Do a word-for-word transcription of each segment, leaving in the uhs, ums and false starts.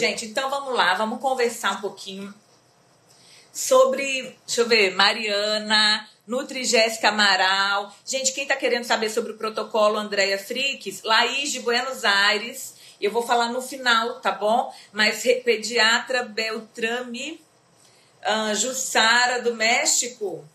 gente, então vamos lá, vamos conversar um pouquinho sobre, deixa eu ver, Mariana, Nutri Jéssica Amaral. Gente, quem tá querendo saber sobre o protocolo Andréia Fricks, Laís de Buenos Aires, eu vou falar no final, tá bom? Mas pediatra Beltrame, uh, Jussara do México.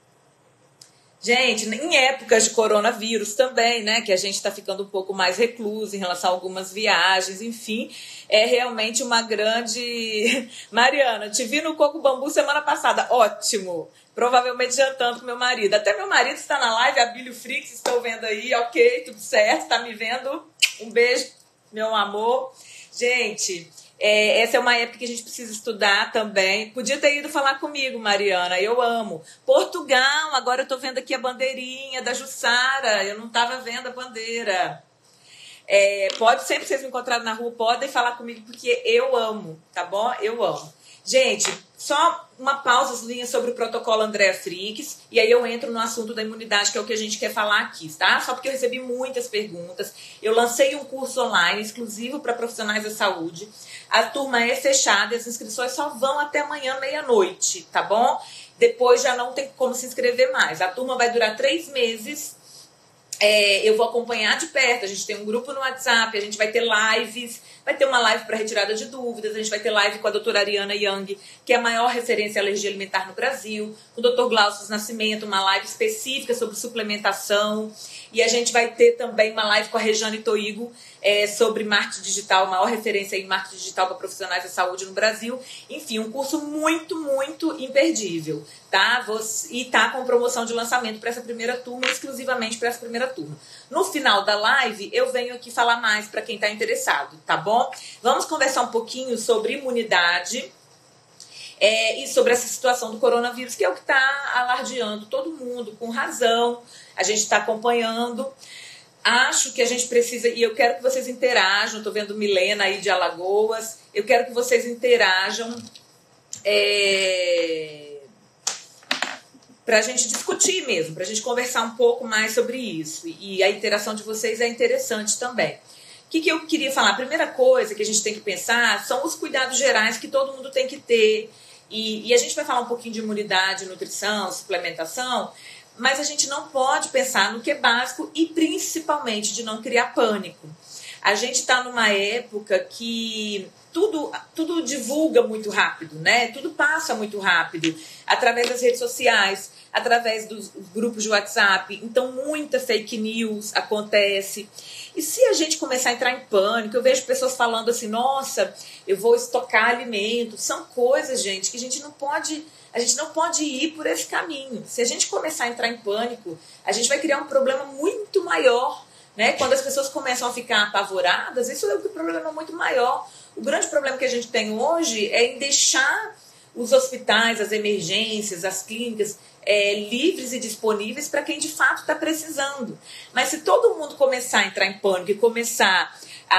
Gente, em épocas de coronavírus também, né, que a gente está ficando um pouco mais recluso em relação a algumas viagens, enfim, é realmente uma grande... Mariana, te vi no Coco Bambu semana passada, ótimo, provavelmente jantando com meu marido, até meu marido está na live, a Bílio Fricks, estou vendo aí, ok, tudo certo, tá me vendo, um beijo, meu amor. Gente... É, essa é uma época que a gente precisa estudar também. Podia ter ido falar comigo, Mariana, eu amo. Portugal, agora eu tô vendo aqui a bandeirinha da Jussara, eu não tava vendo a bandeira. É, pode, sempre que vocês me encontrarem na rua, podem falar comigo, porque eu amo, tá bom? Eu amo. Gente, só uma pausazinha sobre o protocolo Andréia Fricks, e aí eu entro no assunto da imunidade, que é o que a gente quer falar aqui, tá? Só porque eu recebi muitas perguntas. Eu lancei um curso online exclusivo para profissionais da saúde. A turma é fechada, as inscrições só vão até amanhã, meia-noite, tá bom? Depois já não tem como se inscrever mais. A turma vai durar três meses. É, eu vou acompanhar de perto, a gente tem um grupo no WhatsApp, a gente vai ter lives, vai ter uma live para retirada de dúvidas, a gente vai ter live com a doutora Ariana Young, que é a maior referência em alergia alimentar no Brasil, com o doutor Glaucio Nascimento, uma live específica sobre suplementação, e a gente vai ter também uma live com a Rejane Toigo é, sobre marketing digital, a maior referência em marketing digital para profissionais da saúde no Brasil. Enfim, um curso muito, muito imperdível, tá? E tá com promoção de lançamento para essa primeira turma, exclusivamente para essa primeira turma. No final da live, eu venho aqui falar mais para quem está interessado, tá bom? Vamos conversar um pouquinho sobre imunidade é, e sobre essa situação do coronavírus, que é o que está alardeando todo mundo, com razão. A gente está acompanhando. Acho que a gente precisa, e eu quero que vocês interajam, estou vendo Milena aí de Alagoas, eu quero que vocês interajam é, para a gente discutir mesmo, para a gente conversar um pouco mais sobre isso. E a interação de vocês é interessante também. O que, que eu queria falar? A primeira coisa que a gente tem que pensar são os cuidados gerais que todo mundo tem que ter. E, e a gente vai falar um pouquinho de imunidade, nutrição, suplementação, mas a gente não pode pensar no que é básico e principalmente de não criar pânico. A gente está numa época que tudo, tudo divulga muito rápido, né? Tudo passa muito rápido, através das redes sociais, através dos grupos de WhatsApp. Então, muita fake news acontece. E se a gente começar a entrar em pânico, eu vejo pessoas falando assim, nossa, eu vou estocar alimento. São coisas, gente, que a gente não pode... A gente não pode ir por esse caminho. Se a gente começar a entrar em pânico, a gente vai criar um problema muito maior, né? Quando as pessoas começam a ficar apavoradas, isso é um problema muito maior. O grande problema que a gente tem hoje é em deixar os hospitais, as emergências, as clínicas é, livres e disponíveis para quem de fato está precisando. Mas se todo mundo começar a entrar em pânico e começar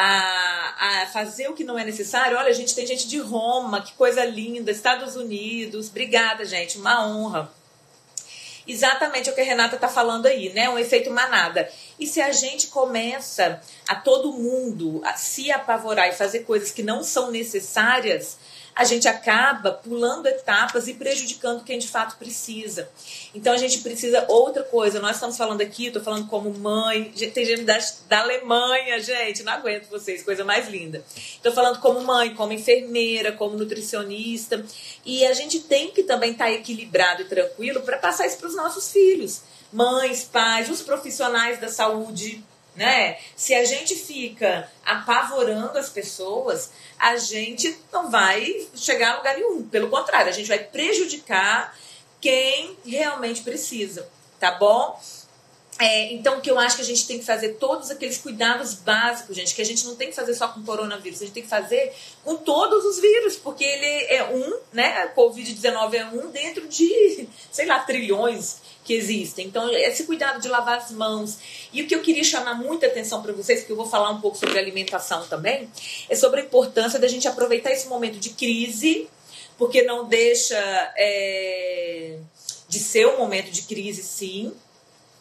A, a fazer o que não é necessário. Olha, a gente tem gente de Roma, que coisa linda, Estados Unidos, obrigada, gente, uma honra. Exatamente o que a Renata está falando aí, né? Um efeito manada. E se a gente começa a todo mundo a se apavorar e fazer coisas que não são necessárias, a gente acaba pulando etapas e prejudicando quem de fato precisa. Então a gente precisa outra coisa. Nós estamos falando aqui, estou falando como mãe, tem gente da, da Alemanha, gente, não aguento vocês, coisa mais linda. Estou falando como mãe, como enfermeira, como nutricionista. E a gente tem que também estar equilibrado e tranquilo para passar isso para os nossos filhos. Mães, pais, os profissionais da saúde, né? Se a gente fica apavorando as pessoas, a gente não vai chegar a lugar nenhum. Pelo contrário, a gente vai prejudicar quem realmente precisa, tá bom? É, então, o que eu acho que a gente tem que fazer, todos aqueles cuidados básicos, gente, que a gente não tem que fazer só com o coronavírus, a gente tem que fazer com todos os vírus, porque ele é um, né? A covid dezenove é um dentro de, sei lá, trilhões que existem. Então, esse cuidado de lavar as mãos. E o que eu queria chamar muita atenção para vocês, porque eu vou falar um pouco sobre alimentação também, é sobre a importância da gente aproveitar esse momento de crise, porque não deixa é, de ser um momento de crise, sim,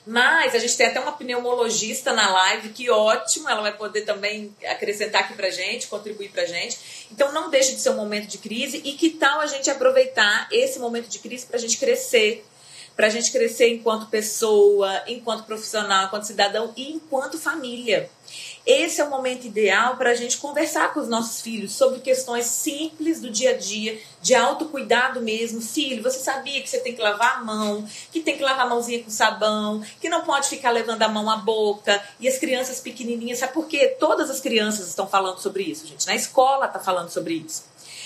Mas a gente tem até uma pneumologista na live, que ótimo, ela vai poder também acrescentar aqui pra gente, contribuir pra gente. Então não deixe de ser um momento de crise, e que tal a gente aproveitar esse momento de crise pra gente crescer, pra gente crescer enquanto pessoa, enquanto profissional, enquanto cidadão e enquanto família. Esse é o momento ideal para a gente conversar com os nossos filhos sobre questões simples do dia a dia, de autocuidado mesmo. Filho, você sabia que você tem que lavar a mão, que tem que lavar a mãozinha com sabão, que não pode ficar levando a mão à boca. E as crianças pequenininhas, sabe por quê? Todas as crianças estão falando sobre isso, gente. Na escola está falando sobre isso.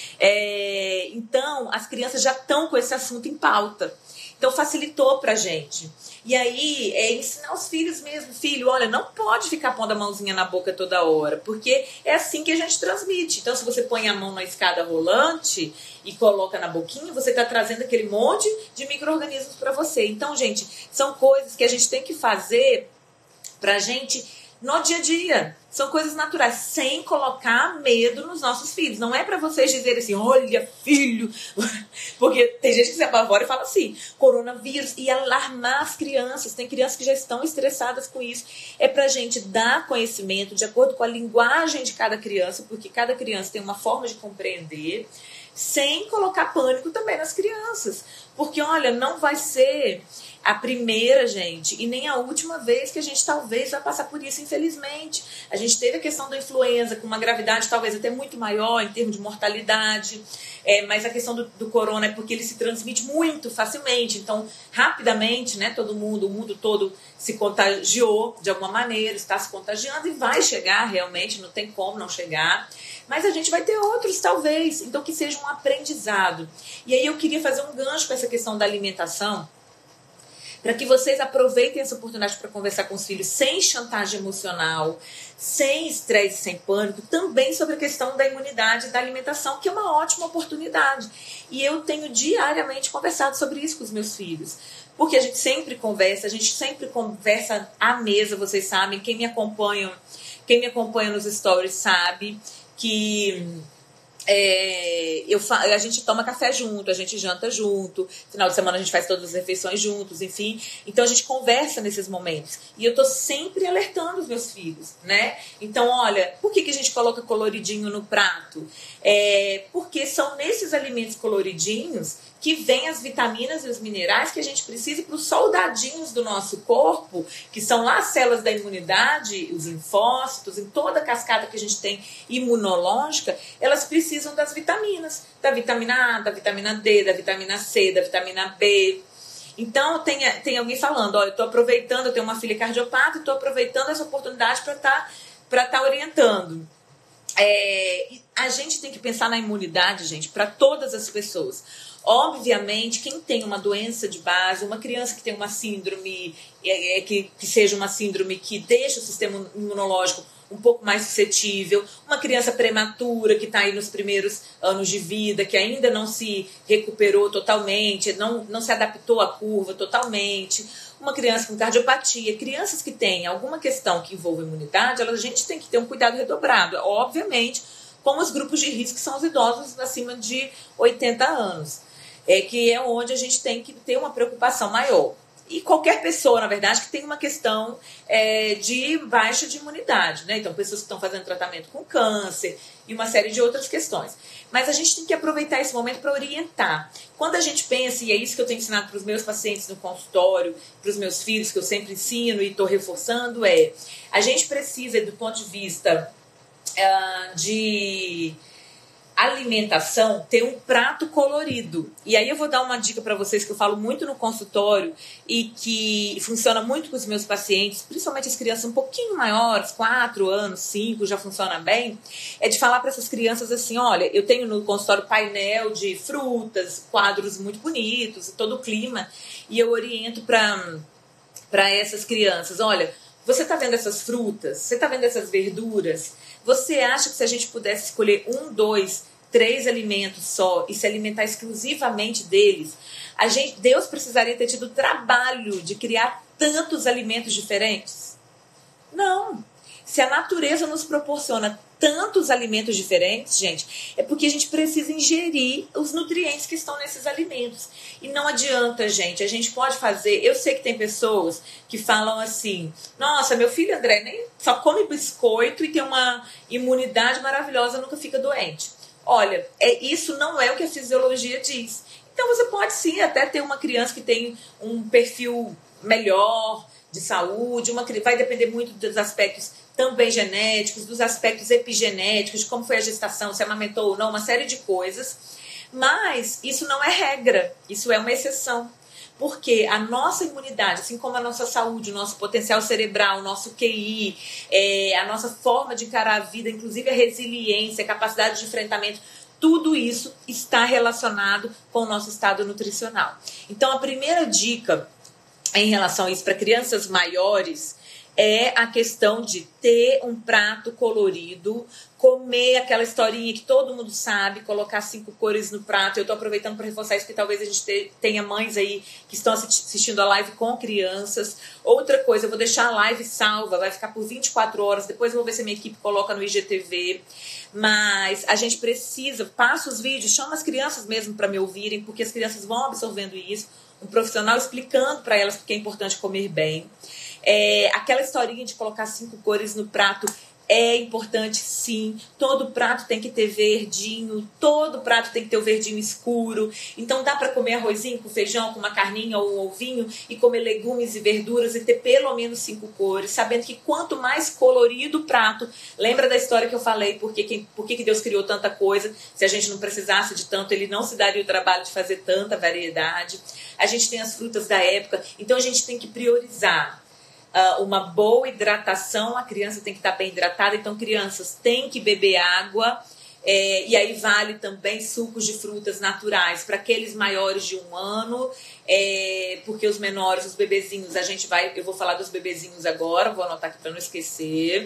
É, então, as crianças já estão com esse assunto em pauta. Então, facilitou pra gente. E aí, é ensinar os filhos mesmo. Filho, olha, não pode ficar pondo a mãozinha na boca toda hora, porque é assim que a gente transmite. Então, se você põe a mão na escada rolante e coloca na boquinha, você está trazendo aquele monte de micro-organismos para você. Então, gente, são coisas que a gente tem que fazer pra gente no dia a dia. São coisas naturais, sem colocar medo nos nossos filhos. Não é para vocês dizerem assim, olha, filho, porque tem gente que se apavora e fala assim, coronavírus, e alarmar as crianças. Tem crianças que já estão estressadas com isso. É pra gente dar conhecimento de acordo com a linguagem de cada criança, porque cada criança tem uma forma de compreender, sem colocar pânico também nas crianças. Porque, olha, não vai ser a primeira, gente, e nem a última vez que a gente talvez vai passar por isso, infelizmente. A gente teve a questão da influenza com uma gravidade talvez até muito maior em termos de mortalidade, é, mas a questão do, do corona é porque ele se transmite muito facilmente. Então, rapidamente, né, todo mundo, o mundo todo se contagiou de alguma maneira, está se contagiando e vai chegar realmente, não tem como não chegar. Mas a gente vai ter outros, talvez, então que seja um aprendizado. E aí eu queria fazer um gancho com essa questão da alimentação, para que vocês aproveitem essa oportunidade para conversar com os filhos sem chantagem emocional, sem estresse, sem pânico, também sobre a questão da imunidade e da alimentação, que é uma ótima oportunidade. E eu tenho diariamente conversado sobre isso com os meus filhos, porque a gente sempre conversa, a gente sempre conversa à mesa, vocês sabem, quem me acompanha, quem me acompanha nos stories sabe que É, eu, a gente toma café junto, a gente janta junto, final de semana a gente faz todas as refeições juntos, enfim. Então a gente conversa nesses momentos. E eu tô sempre alertando os meus filhos, né? Então, olha, por que, que a gente coloca coloridinho no prato? É, porque são nesses alimentos coloridinhos que vem as vitaminas e os minerais que a gente precisa para os soldadinhos do nosso corpo, que são lá as células da imunidade, os linfócitos, em toda a cascata que a gente tem imunológica, elas precisam das vitaminas, da vitamina A, da vitamina D, da vitamina C, da vitamina B. Então, tem, tem alguém falando, olha, eu estou aproveitando, eu tenho uma filha cardiopata, estou aproveitando essa oportunidade para estar para estar orientando. É, a gente tem que pensar na imunidade, gente, para todas as pessoas. Obviamente, quem tem uma doença de base, uma criança que tem uma síndrome, é, é, que, que seja uma síndrome que deixa o sistema imunológico um pouco mais suscetível, uma criança prematura que está aí nos primeiros anos de vida, que ainda não se recuperou totalmente, não, não se adaptou à curva totalmente, uma criança com cardiopatia, crianças que têm alguma questão que envolva imunidade, a gente tem que ter um cuidado redobrado, obviamente, com os grupos de risco, que são os idosos acima de oitenta anos, é, que é onde a gente tem que ter uma preocupação maior. E qualquer pessoa, na verdade, que tem uma questão é, de baixa de imunidade, né? Então, pessoas que estão fazendo tratamento com câncer e uma série de outras questões. Mas a gente tem que aproveitar esse momento para orientar. Quando a gente pensa, e é isso que eu tenho ensinado para os meus pacientes no consultório, para os meus filhos, que eu sempre ensino e estou reforçando, é a gente precisa, do ponto de vista uh, de alimentação, ter um prato colorido. E aí eu vou dar uma dica para vocês que eu falo muito no consultório e que funciona muito com os meus pacientes, principalmente as crianças um pouquinho maiores, quatro anos, cinco, já funciona bem, é de falar para essas crianças assim, olha, eu tenho no consultório painel de frutas, quadros muito bonitos, todo o clima, e eu oriento para para essas crianças, olha, você está vendo essas frutas? Você está vendo essas verduras? Você acha que se a gente pudesse escolher um, dois, três alimentos só e se alimentar exclusivamente deles, a gente, Deus precisaria ter tido o trabalho de criar tantos alimentos diferentes? Não. Se a natureza nos proporciona tantos alimentos diferentes, gente, é porque a gente precisa ingerir os nutrientes que estão nesses alimentos. E não adianta, gente, a gente pode fazer... Eu sei que tem pessoas que falam assim, nossa, meu filho André nem só come biscoito e tem uma imunidade maravilhosa, nunca fica doente. Olha, é, isso não é o que a fisiologia diz. Então você pode sim até ter uma criança que tem um perfil melhor de saúde, uma, vai depender muito dos aspectos também genéticos, dos aspectos epigenéticos, de como foi a gestação, se amamentou ou não, uma série de coisas. Mas isso não é regra, isso é uma exceção. Porque a nossa imunidade, assim como a nossa saúde, o nosso potencial cerebral, o nosso Q I, é, a nossa forma de encarar a vida, inclusive a resiliência, a capacidade de enfrentamento, tudo isso está relacionado com o nosso estado nutricional. Então, a primeira dica em relação a isso para crianças maiores é a questão de ter um prato colorido, comer aquela historinha que todo mundo sabe, colocar cinco cores no prato. Eu estou aproveitando para reforçar isso, porque talvez a gente tenha mães aí que estão assistindo a live com crianças. Outra coisa, eu vou deixar a live salva, vai ficar por vinte e quatro horas, depois eu vou ver se a minha equipe coloca no I G T V. Mas a gente precisa, passa os vídeos, chama as crianças mesmo para me ouvirem, porque as crianças vão absorvendo isso. Um profissional explicando para elas porque é importante comer bem. É, aquela historinha de colocar cinco cores no prato é importante, sim. Todo prato tem que ter verdinho, todo prato tem que ter o verdinho escuro. Então dá para comer arrozinho com feijão, com uma carninha ou um ovinho e comer legumes e verduras e ter pelo menos cinco cores, sabendo que quanto mais colorido o prato, lembra da história que eu falei, porque quem, por que Deus criou tanta coisa? Se a gente não precisasse de tanto, ele não se daria o trabalho de fazer tanta variedade. A gente tem as frutas da época, então a gente tem que priorizar. Uh, uma boa hidratação, a criança tem que estar bem hidratada, então crianças têm que beber água, é, e aí vale também sucos de frutas naturais para aqueles maiores de um ano, é, porque os menores, os bebezinhos, a gente vai, eu vou falar dos bebezinhos agora, vou anotar aqui para não esquecer.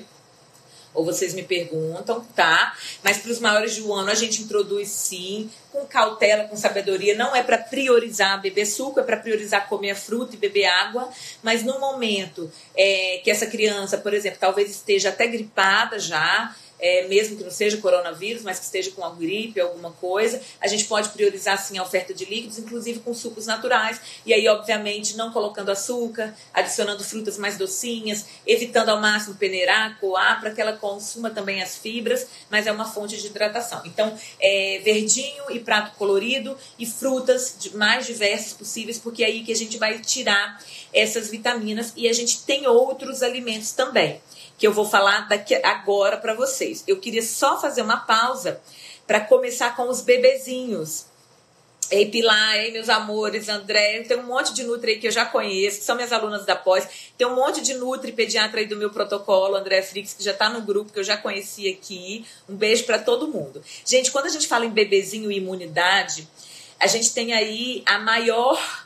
Ou vocês me perguntam, tá? Mas para os maiores de um ano a gente introduz sim, com cautela, com sabedoria. Não é para priorizar beber suco, é para priorizar comer fruta e beber água. Mas no momento é, que essa criança, por exemplo, talvez esteja até gripada já, é, mesmo que não seja coronavírus, mas que esteja com uma gripe, alguma coisa, a gente pode priorizar sim a oferta de líquidos, inclusive com sucos naturais, e aí obviamente não colocando açúcar, adicionando frutas mais docinhas, evitando ao máximo peneirar, coar, para que ela consuma também as fibras, mas é uma fonte de hidratação. Então, é, verdinho e prato colorido e frutas mais diversas possíveis, porque é aí que a gente vai tirar essas vitaminas, e a gente tem outros alimentos também, que eu vou falar daqui agora para vocês. Eu queria só fazer uma pausa para começar com os bebezinhos. Ei, Pilar, ei, meus amores, André, tem um monte de nutri aí que eu já conheço, que são minhas alunas da pós. Tem um monte de nutri pediatra aí do meu protocolo, André Frix, que já está no grupo, que eu já conheci aqui. Um beijo para todo mundo. Gente, quando a gente fala em bebezinho e imunidade, a gente tem aí a maior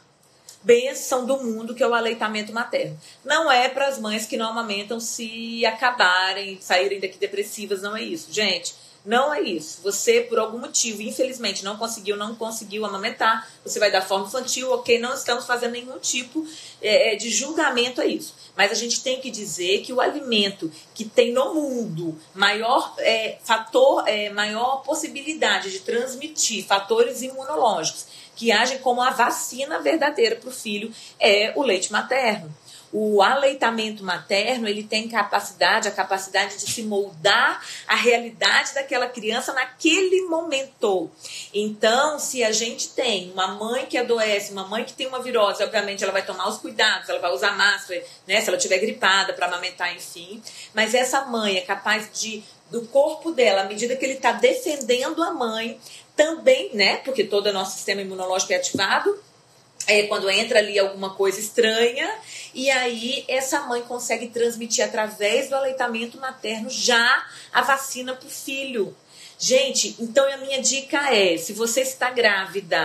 bênção do mundo, que é o aleitamento materno. Não é para as mães que não amamentam se acabarem, saírem daqui depressivas, não é isso, gente. Não é isso. Você, por algum motivo, infelizmente, não conseguiu, não conseguiu amamentar, você vai dar forma infantil, ok? Não estamos fazendo nenhum tipo é, de julgamento a isso. Mas a gente tem que dizer que o alimento que tem no mundo maior é, fator, é, maior possibilidade de transmitir fatores imunológicos que agem como a vacina verdadeira para o filho é o leite materno. O aleitamento materno, ele tem capacidade, a capacidade de se moldar a realidade daquela criança naquele momento. Então, se a gente tem uma mãe que adoece, uma mãe que tem uma virose, obviamente ela vai tomar os cuidados, ela vai usar máscara, né, se ela estiver gripada para amamentar, enfim. Mas essa mãe é capaz de, do corpo dela, à medida que ele está defendendo a mãe, também, né, porque todo o nosso sistema imunológico é ativado, é quando entra ali alguma coisa estranha, e aí essa mãe consegue transmitir através do aleitamento materno já a vacina para o filho. Gente, então a minha dica é, se você está grávida,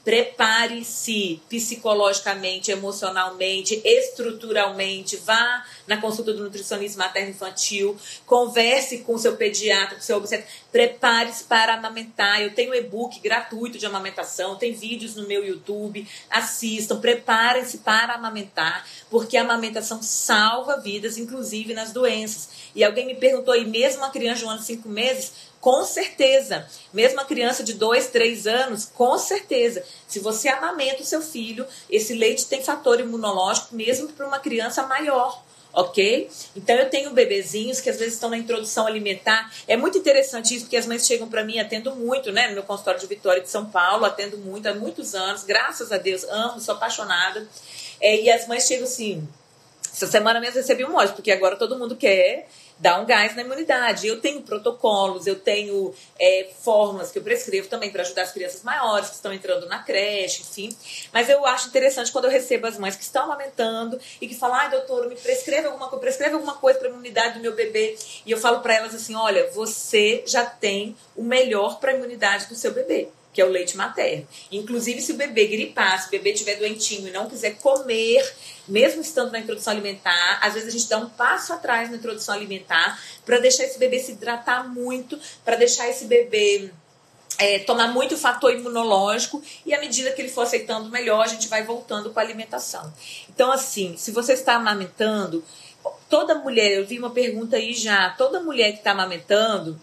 Prepare-se psicologicamente, emocionalmente, estruturalmente. Vá na consulta do nutricionista materno-infantil. Converse com o seu pediatra, com o seu obstetra. Prepare-se para amamentar. Eu tenho e-book gratuito de amamentação. Tem vídeos no meu YouTube. Assistam. Preparem-se para amamentar. Porque a amamentação salva vidas, inclusive nas doenças. E alguém me perguntou aí, mesmo uma criança de um ano e cinco meses... Com certeza, mesmo a criança de dois, três anos, com certeza. Se você amamenta o seu filho, esse leite tem fator imunológico mesmo para uma criança maior, ok? Então eu tenho bebezinhos que às vezes estão na introdução alimentar. É muito interessante isso, porque as mães chegam para mim, atendo muito, né? No meu consultório de Vitória de São Paulo, atendo muito há muitos anos, graças a Deus, amo, sou apaixonada. É, e as mães chegam assim, essa semana mesmo recebi um monte, porque agora todo mundo quer... dá um gás na imunidade. Eu tenho protocolos, eu tenho é, fórmulas que eu prescrevo também para ajudar as crianças maiores que estão entrando na creche, enfim. Mas eu acho interessante quando eu recebo as mães que estão amamentando e que falam, ai, doutor, me prescreve alguma coisa, prescreve alguma coisa para a imunidade do meu bebê. E eu falo para elas assim, olha, você já tem o melhor para a imunidade do seu bebê, que é o leite materno. Inclusive, se o bebê gripar, se o bebê estiver doentinho e não quiser comer, mesmo estando na introdução alimentar, às vezes a gente dá um passo atrás na introdução alimentar para deixar esse bebê se hidratar muito, para deixar esse bebê é, tomar muito fator imunológico e à medida que ele for aceitando melhor, a gente vai voltando com a alimentação. Então, assim, se você está amamentando, toda mulher, eu vi uma pergunta aí já, toda mulher que está amamentando,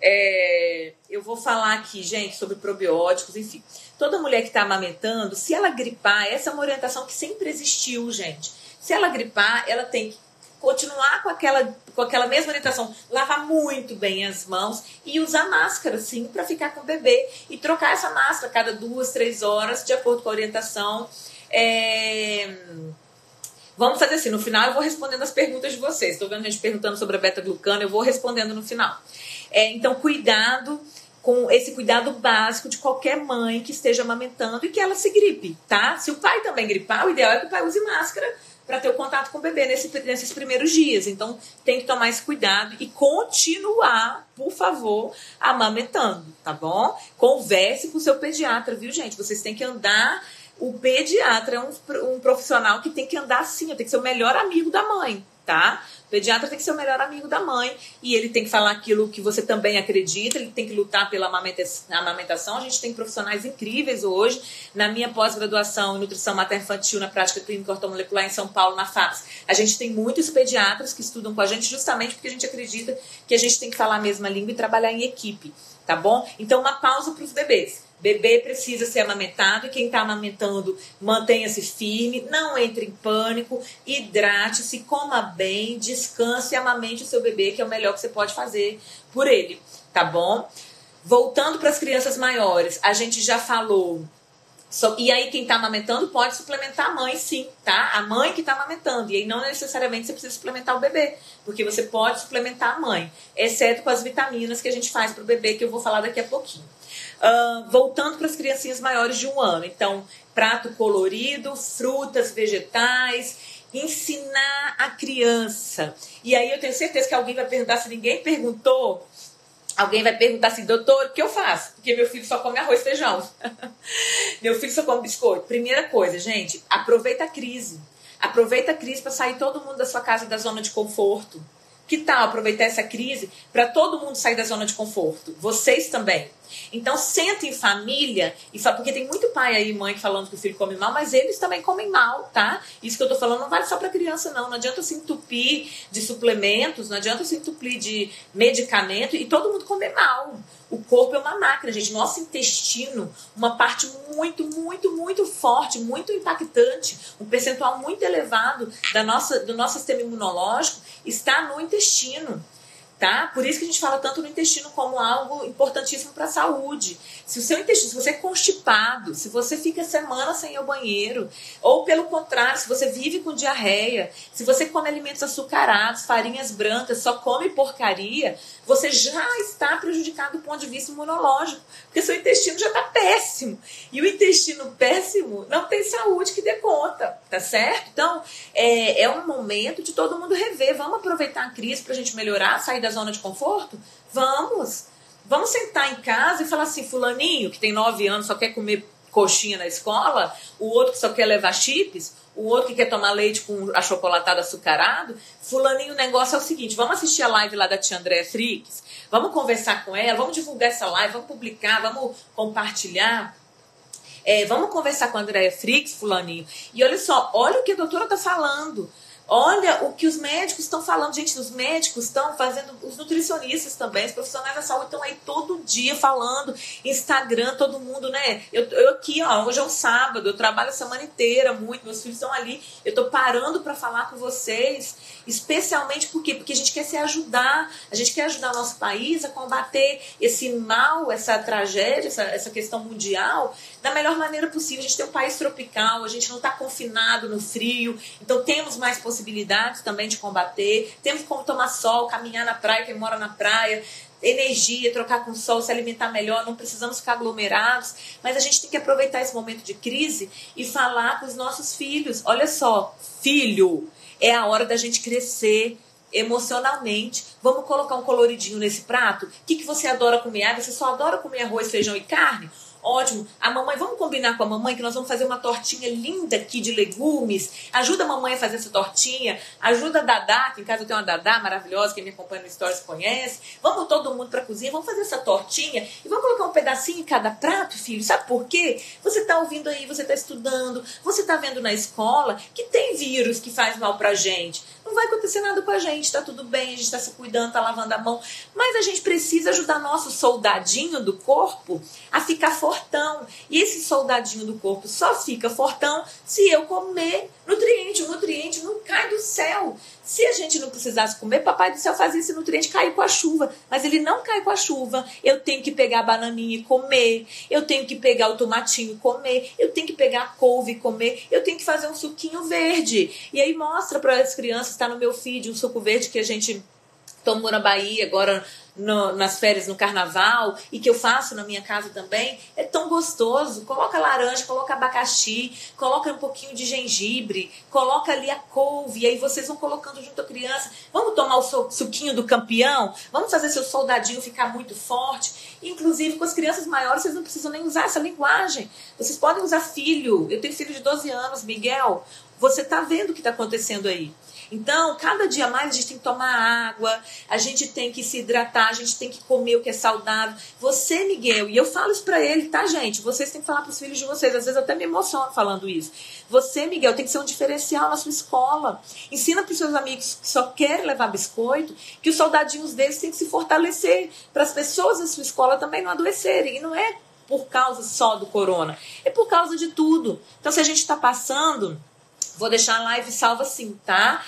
É, eu vou falar aqui, gente, sobre probióticos, enfim. Toda mulher que está amamentando, se ela gripar, essa é uma orientação que sempre existiu, gente. Se ela gripar, ela tem que continuar com aquela, com aquela mesma orientação, lavar muito bem as mãos e usar máscara, sim, para ficar com o bebê e trocar essa máscara a cada duas, três horas, de acordo com a orientação. É... Vamos fazer assim, no final eu vou respondendo as perguntas de vocês. Estou vendo gente perguntando sobre a beta-glucana, eu vou respondendo no final. É, então, cuidado com esse cuidado básico de qualquer mãe que esteja amamentando e que ela se gripe, tá? Se o pai também gripar, o ideal é que o pai use máscara para ter o contato com o bebê nesse, nesses primeiros dias. Então, tem que tomar esse cuidado e continuar, por favor, amamentando, tá bom? Converse com o seu pediatra, viu, gente? Vocês têm que andar... O pediatra é um, um profissional que tem que andar assim, tem que ser o melhor amigo da mãe, tá? O pediatra tem que ser o melhor amigo da mãe e ele tem que falar aquilo que você também acredita, ele tem que lutar pela amamentação. A gente tem profissionais incríveis hoje. Na minha pós-graduação em nutrição materno-infantil na prática clínica ortomolecular em São Paulo, na FAPES, a gente tem muitos pediatras que estudam com a gente justamente porque a gente acredita que a gente tem que falar a mesma língua e trabalhar em equipe, tá bom? Então, uma pausa para os bebês. Bebê precisa ser amamentado e quem está amamentando mantenha-se firme, não entre em pânico, hidrate-se, coma bem, descanse e amamente o seu bebê, que é o melhor que você pode fazer por ele, tá bom? Voltando para as crianças maiores, a gente já falou, so, e aí quem está amamentando pode suplementar a mãe sim, tá? A mãe que está amamentando, e aí não necessariamente você precisa suplementar o bebê, porque você pode suplementar a mãe, exceto com as vitaminas que a gente faz para o bebê, que eu vou falar daqui a pouquinho. Uh, voltando para as criancinhas maiores de um ano. Então, prato colorido, frutas, vegetais, ensinar a criança. E aí eu tenho certeza que alguém vai perguntar, se ninguém perguntou, alguém vai perguntar assim, doutor, o que eu faço? Porque meu filho só come arroz e feijão. Meu filho só come biscoito. Primeira coisa, gente, aproveita a crise. Aproveita a crise para sair todo mundo da sua casa da zona de conforto. Que tal aproveitar essa crise para todo mundo sair da zona de conforto? Vocês também. Então, senta em família, e fala, porque tem muito pai aí, mãe, falando que o filho come mal, mas eles também comem mal, tá? Isso que eu tô falando não vale só para criança, não. Não adianta se entupir de suplementos, não adianta se entupir de medicamento e todo mundo comer mal. O corpo é uma máquina, gente. Nosso intestino, uma parte muito, muito, muito forte, muito impactante, um percentual muito elevado da nossa, do nosso sistema imunológico está no intestino. Tá? Por isso que a gente fala tanto no intestino como algo importantíssimo para a saúde. Se o seu intestino, se você é constipado, se você fica semanas sem ir ao banheiro, ou pelo contrário, se você vive com diarreia, se você come alimentos açucarados, farinhas brancas, só come porcaria, você já está prejudicado do ponto de vista imunológico, porque seu intestino já está péssimo. E o intestino péssimo não tem saúde que dê conta, tá certo? Então, é, é um momento de todo mundo rever. Vamos aproveitar a crise para a gente melhorar, sair da zona de conforto? Vamos! Vamos sentar em casa e falar assim, fulaninho, que tem nove anos, só quer comer coxinha na escola, o outro que só quer levar chips, o outro que quer tomar leite com achocolatado açucarado. Fulaninho, o negócio é o seguinte, vamos assistir a live lá da tia Andréa Frix, vamos conversar com ela, vamos divulgar essa live, vamos publicar, vamos compartilhar. É, vamos conversar com a Andréa Frix, fulaninho. E olha só, olha o que a doutora está falando. Olha o que os médicos estão falando. Gente, os médicos estão fazendo, os nutricionistas também, os profissionais da saúde estão aí todo dia falando. Instagram, todo mundo, né? Eu, eu aqui, ó, hoje é um sábado, eu trabalho a semana inteira muito, meus filhos estão ali. Eu tô parando para falar com vocês, especialmente por quê? Porque a gente quer se ajudar, a gente quer ajudar o nosso país a combater esse mal, essa tragédia, essa, essa questão mundial, da melhor maneira possível. A gente tem um país tropical, a gente não está confinado no frio, então temos mais possibilidades também de combater, temos como tomar sol, caminhar na praia, quem mora na praia, energia, trocar com o sol, se alimentar melhor, não precisamos ficar aglomerados, mas a gente tem que aproveitar esse momento de crise e falar com os nossos filhos. Olha só, filho, é a hora da gente crescer emocionalmente. Vamos colocar um coloridinho nesse prato? O que, que você adora comer? Ah, você só adora comer arroz, feijão e carne? Ótimo. A mamãe, vamos combinar com a mamãe que nós vamos fazer uma tortinha linda aqui de legumes. Ajuda a mamãe a fazer essa tortinha. Ajuda a Dadá, que em casa eu tenho uma Dadá maravilhosa, quem me acompanha no Stories conhece. Vamos todo mundo pra cozinha, vamos fazer essa tortinha e vamos colocar um pedacinho em cada prato, filho. Sabe por quê? Você tá ouvindo aí, você tá estudando, você tá vendo na escola que tem vírus que faz mal pra gente. Não vai acontecer nada com a gente, tá tudo bem, a gente tá se cuidando, tá lavando a mão. Mas a gente precisa ajudar nosso soldadinho do corpo a ficar fortão. E esse soldadinho do corpo só fica fortão se eu comer nutriente. O nutriente não cai do céu. Se a gente não precisasse comer, papai do céu fazia esse nutriente cair com a chuva. Mas ele não cai com a chuva. Eu tenho que pegar a bananinha e comer. Eu tenho que pegar o tomatinho e comer. Eu tenho que pegar a couve e comer. Eu tenho que fazer um suquinho verde. E aí mostra para as crianças, está no meu feed, um suco verde que a gente tomou na Bahia agora no, nas férias, no carnaval, e que eu faço na minha casa também. É tão gostoso. Coloca laranja, coloca abacaxi, coloca um pouquinho de gengibre, coloca ali a couve, e aí vocês vão colocando junto à criança. Vamos tomar o suquinho do campeão? Vamos fazer seu soldadinho ficar muito forte? Inclusive com as crianças maiores vocês não precisam nem usar essa linguagem. Vocês podem usar filho. Eu tenho filho de doze anos, Miguel. Você está vendo o que está acontecendo aí. Então, cada dia mais a gente tem que tomar água, a gente tem que se hidratar, a gente tem que comer o que é saudável. Você, Miguel, e eu falo isso pra ele, tá, gente? Vocês têm que falar pros filhos de vocês. Às vezes eu até me emociono falando isso. Você, Miguel, tem que ser um diferencial na sua escola. Ensina pros seus amigos que só querem levar biscoito que os soldadinhos deles têm que se fortalecer para as pessoas da sua escola também não adoecerem. E não é por causa só do corona, é por causa de tudo. Então, se a gente tá passando... Vou deixar a live salva sim, tá?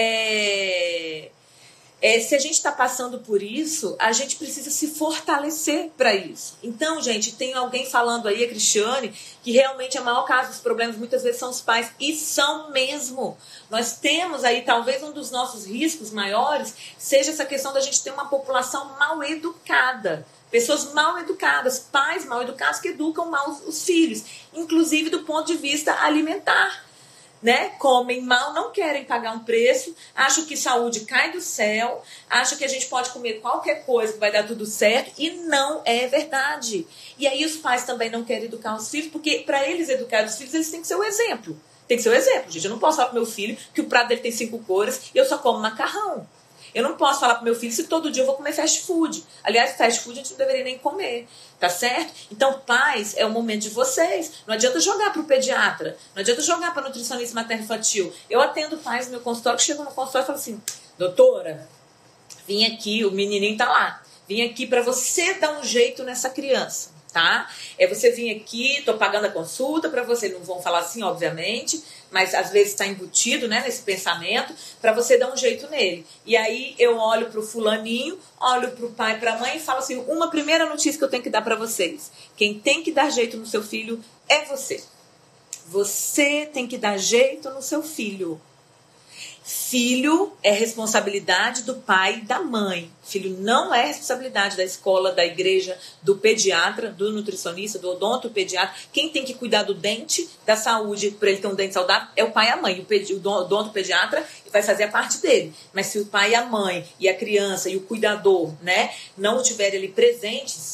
É... É, se a gente está passando por isso, a gente precisa se fortalecer para isso. Então, gente, tem alguém falando aí, a Cristiane, que realmente a maior causa dos problemas muitas vezes são os pais. E são mesmo. Nós temos aí, talvez um dos nossos riscos maiores seja essa questão da gente ter uma população mal educada. Pessoas mal educadas, pais mal educados que educam mal os, os filhos. Inclusive do ponto de vista alimentar. Né? Comem mal, não querem pagar um preço, acham que saúde cai do céu, acham que a gente pode comer qualquer coisa que vai dar tudo certo, e não é verdade. E aí os pais também não querem educar os filhos, porque para eles educar os filhos, eles têm que ser o exemplo. Tem que ser o exemplo, gente. Eu não posso falar pro meu filho que o prato dele tem cinco cores e eu só como macarrão. Eu não posso falar pro meu filho se todo dia eu vou comer fast food. Aliás, fast food a gente não deveria nem comer, tá certo? Então, pais, é o momento de vocês. Não adianta jogar pro pediatra, não adianta jogar pra nutricionista materno-infantil. Eu atendo pais no meu consultório que chegam no consultório e falam assim, doutora, vim aqui, o menininho tá lá, vim aqui pra você dar um jeito nessa criança, tá? É você vir aqui, tô pagando a consulta pra você, não vão falar assim, obviamente, mas às vezes está embutido, né, nesse pensamento, para você dar um jeito nele. E aí eu olho para o fulaninho, olho para o pai, para a mãe e falo assim, uma primeira notícia que eu tenho que dar para vocês. Quem tem que dar jeito no seu filho é você. Você tem que dar jeito no seu filho. Filho é responsabilidade do pai e da mãe. Filho não é responsabilidade da escola, da igreja, do pediatra, do nutricionista, do odontopediatra. Quem tem que cuidar do dente, da saúde, para ele ter um dente saudável, é o pai e a mãe. O, pedi, o odontopediatra vai fazer a parte dele. Mas se o pai e a mãe, e a criança, e o cuidador, né, não estiverem ali presentes,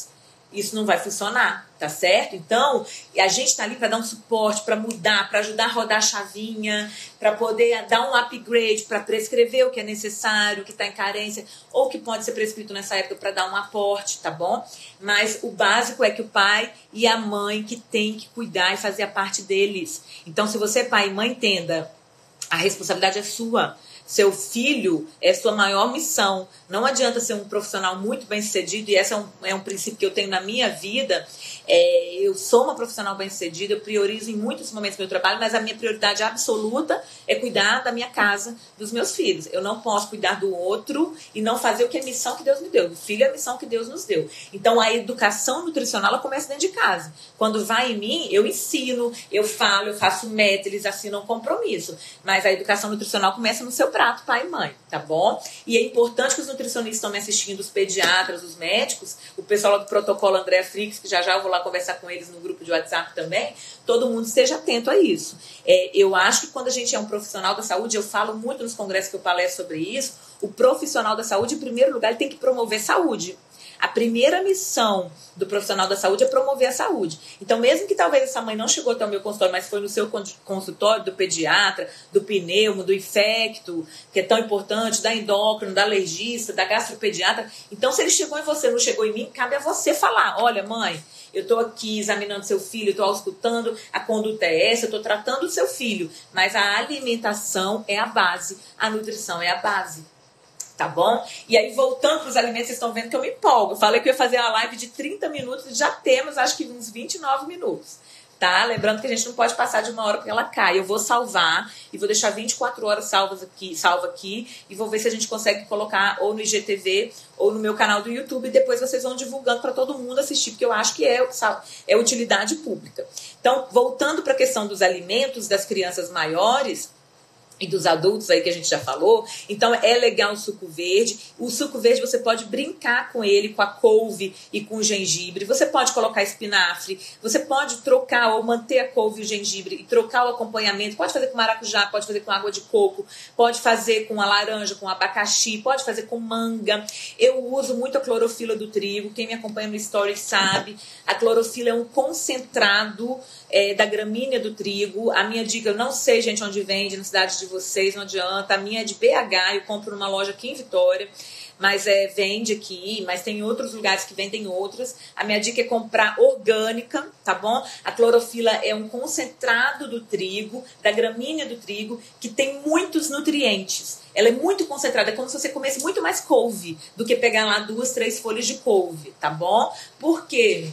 isso não vai funcionar, tá certo? Então, a gente tá ali para dar um suporte, para mudar, para ajudar a rodar a chavinha, para poder dar um upgrade, para prescrever o que é necessário, o que está em carência, ou que pode ser prescrito nessa época para dar um aporte, tá bom? Mas o básico é que o pai e a mãe que tem que cuidar e fazer a parte deles. Então, se você é pai e mãe, entenda, a responsabilidade é sua. Seu filho é sua maior missão. Não adianta ser um profissional muito bem sucedido, e esse é um, é um princípio que eu tenho na minha vida. É, eu sou uma profissional bem sucedida, eu priorizo em muitos momentos meu trabalho, mas a minha prioridade absoluta é cuidar da minha casa, dos meus filhos. Eu não posso cuidar do outro e não fazer o que é missão que Deus me deu. O filho é a missão que Deus nos deu. Então a educação nutricional ela começa dentro de casa. Quando vai em mim, eu ensino, eu falo, eu faço meta, eles assinam um compromisso. Mas a educação nutricional começa no seu prato, pai e mãe, tá bom? E é importante que os nutricionistas estão me assistindo, os pediatras, os médicos, o pessoal lá do protocolo André Frix, que já já eu vou lá conversar com eles no grupo de WhatsApp também, todo mundo esteja atento a isso. É, eu acho que quando a gente é um profissional da saúde, eu falo muito nos congressos que eu palestro sobre isso, o profissional da saúde, em primeiro lugar, ele tem que promover saúde. A primeira missão do profissional da saúde é promover a saúde. Então, mesmo que talvez essa mãe não chegou até o meu consultório, mas foi no seu consultório do pediatra, do pneumo, do infecto, que é tão importante, da endócrino, da alergista, da gastropediatra. Então, se ele chegou em você, não chegou em mim, cabe a você falar, olha, mãe, eu estou aqui examinando seu filho, estou auscultando, a conduta é essa, eu estou tratando o seu filho, mas a alimentação é a base, a nutrição é a base. Tá bom? E aí, voltando para os alimentos, vocês estão vendo que eu me empolgo. Eu falei que eu ia fazer uma live de trinta minutos, já temos, acho que uns vinte e nove minutos. Tá? Lembrando que a gente não pode passar de uma hora porque ela cai. Eu vou salvar e vou deixar vinte e quatro horas salvas aqui, salva aqui e vou ver se a gente consegue colocar ou no I G T V ou no meu canal do YouTube e depois vocês vão divulgando para todo mundo assistir, porque eu acho que é, é utilidade pública. Então, voltando para a questão dos alimentos das crianças maiores e dos adultos aí que a gente já falou, então é legal o suco verde. O suco verde você pode brincar com ele, com a couve e com o gengibre, você pode colocar espinafre, você pode trocar ou manter a couve e o gengibre e trocar o acompanhamento, pode fazer com maracujá, pode fazer com água de coco, pode fazer com a laranja, com abacaxi, pode fazer com manga. Eu uso muito a clorofila do trigo, quem me acompanha no story sabe, a clorofila é um concentrado é, da gramínea do trigo. A minha dica, eu não sei, gente, onde vende, na cidade de vocês, não adianta. A minha é de B H, eu compro numa loja aqui em Vitória, mas é, vende aqui, mas tem outros lugares que vendem outras. A minha dica é comprar orgânica, tá bom? A clorofila é um concentrado do trigo, da gramínea do trigo, que tem muitos nutrientes. Ela é muito concentrada, é como se você comesse muito mais couve do que pegar lá duas, três folhas de couve, tá bom? Por quê?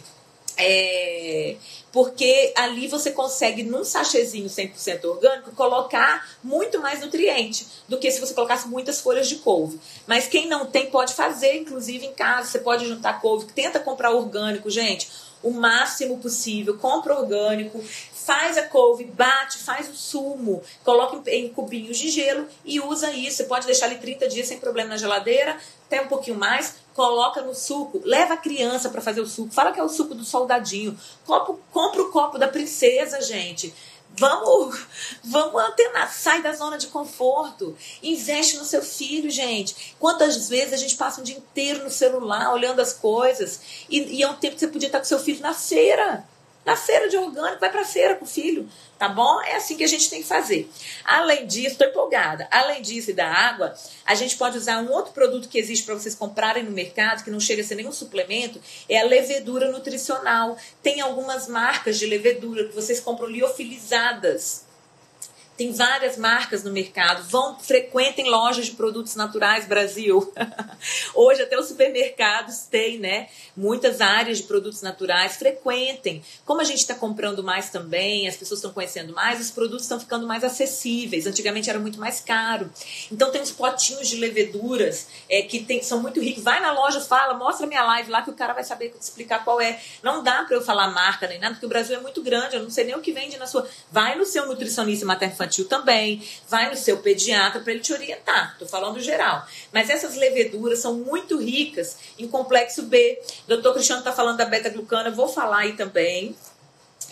É... Porque ali você consegue, num sachêzinho cem por cento orgânico, colocar muito mais nutriente do que se você colocasse muitas folhas de couve. Mas quem não tem pode fazer, inclusive em casa. Você pode juntar couve, tenta comprar orgânico, gente, o máximo possível. Compra orgânico, faz a couve, bate, faz o sumo, coloca em cubinhos de gelo e usa isso. Você pode deixar ali trinta dias sem problema na geladeira, até um pouquinho mais, coloca no suco, leva a criança para fazer o suco, fala que é o suco do soldadinho, compra, compra o copo da princesa, gente. Vamos, vamos antenar, sai da zona de conforto, investe no seu filho, gente. Quantas vezes a gente passa um dia inteiro no celular, olhando as coisas, e, e é um tempo que você podia estar com seu filho na feira, na feira de orgânico, vai pra feira com o filho, tá bom? É assim que a gente tem que fazer. Além disso, tô empolgada, além disso e da água, a gente pode usar um outro produto que existe para vocês comprarem no mercado, que não chega a ser nenhum suplemento, é a levedura nutricional. Tem algumas marcas de levedura que vocês compram liofilizadas. Tem várias marcas no mercado. Vão, frequentem lojas de produtos naturais, Brasil. Hoje até os supermercados têm, né, muitas áreas de produtos naturais. Frequentem. Como a gente está comprando mais também, as pessoas estão conhecendo mais, os produtos estão ficando mais acessíveis. Antigamente era muito mais caro. Então tem uns potinhos de leveduras é, que tem, são muito ricos. Vai na loja, fala, mostra minha live lá que o cara vai saber te explicar qual é. Não dá para eu falar marca nem nada, porque o Brasil é muito grande. Eu não sei nem o que vende na sua... Vai no seu nutricionista materno-infantil também, vai no seu pediatra para ele te orientar, tô falando geral, mas essas leveduras são muito ricas em complexo B. doutor Cristiano tá falando da beta-glucana, vou falar aí também.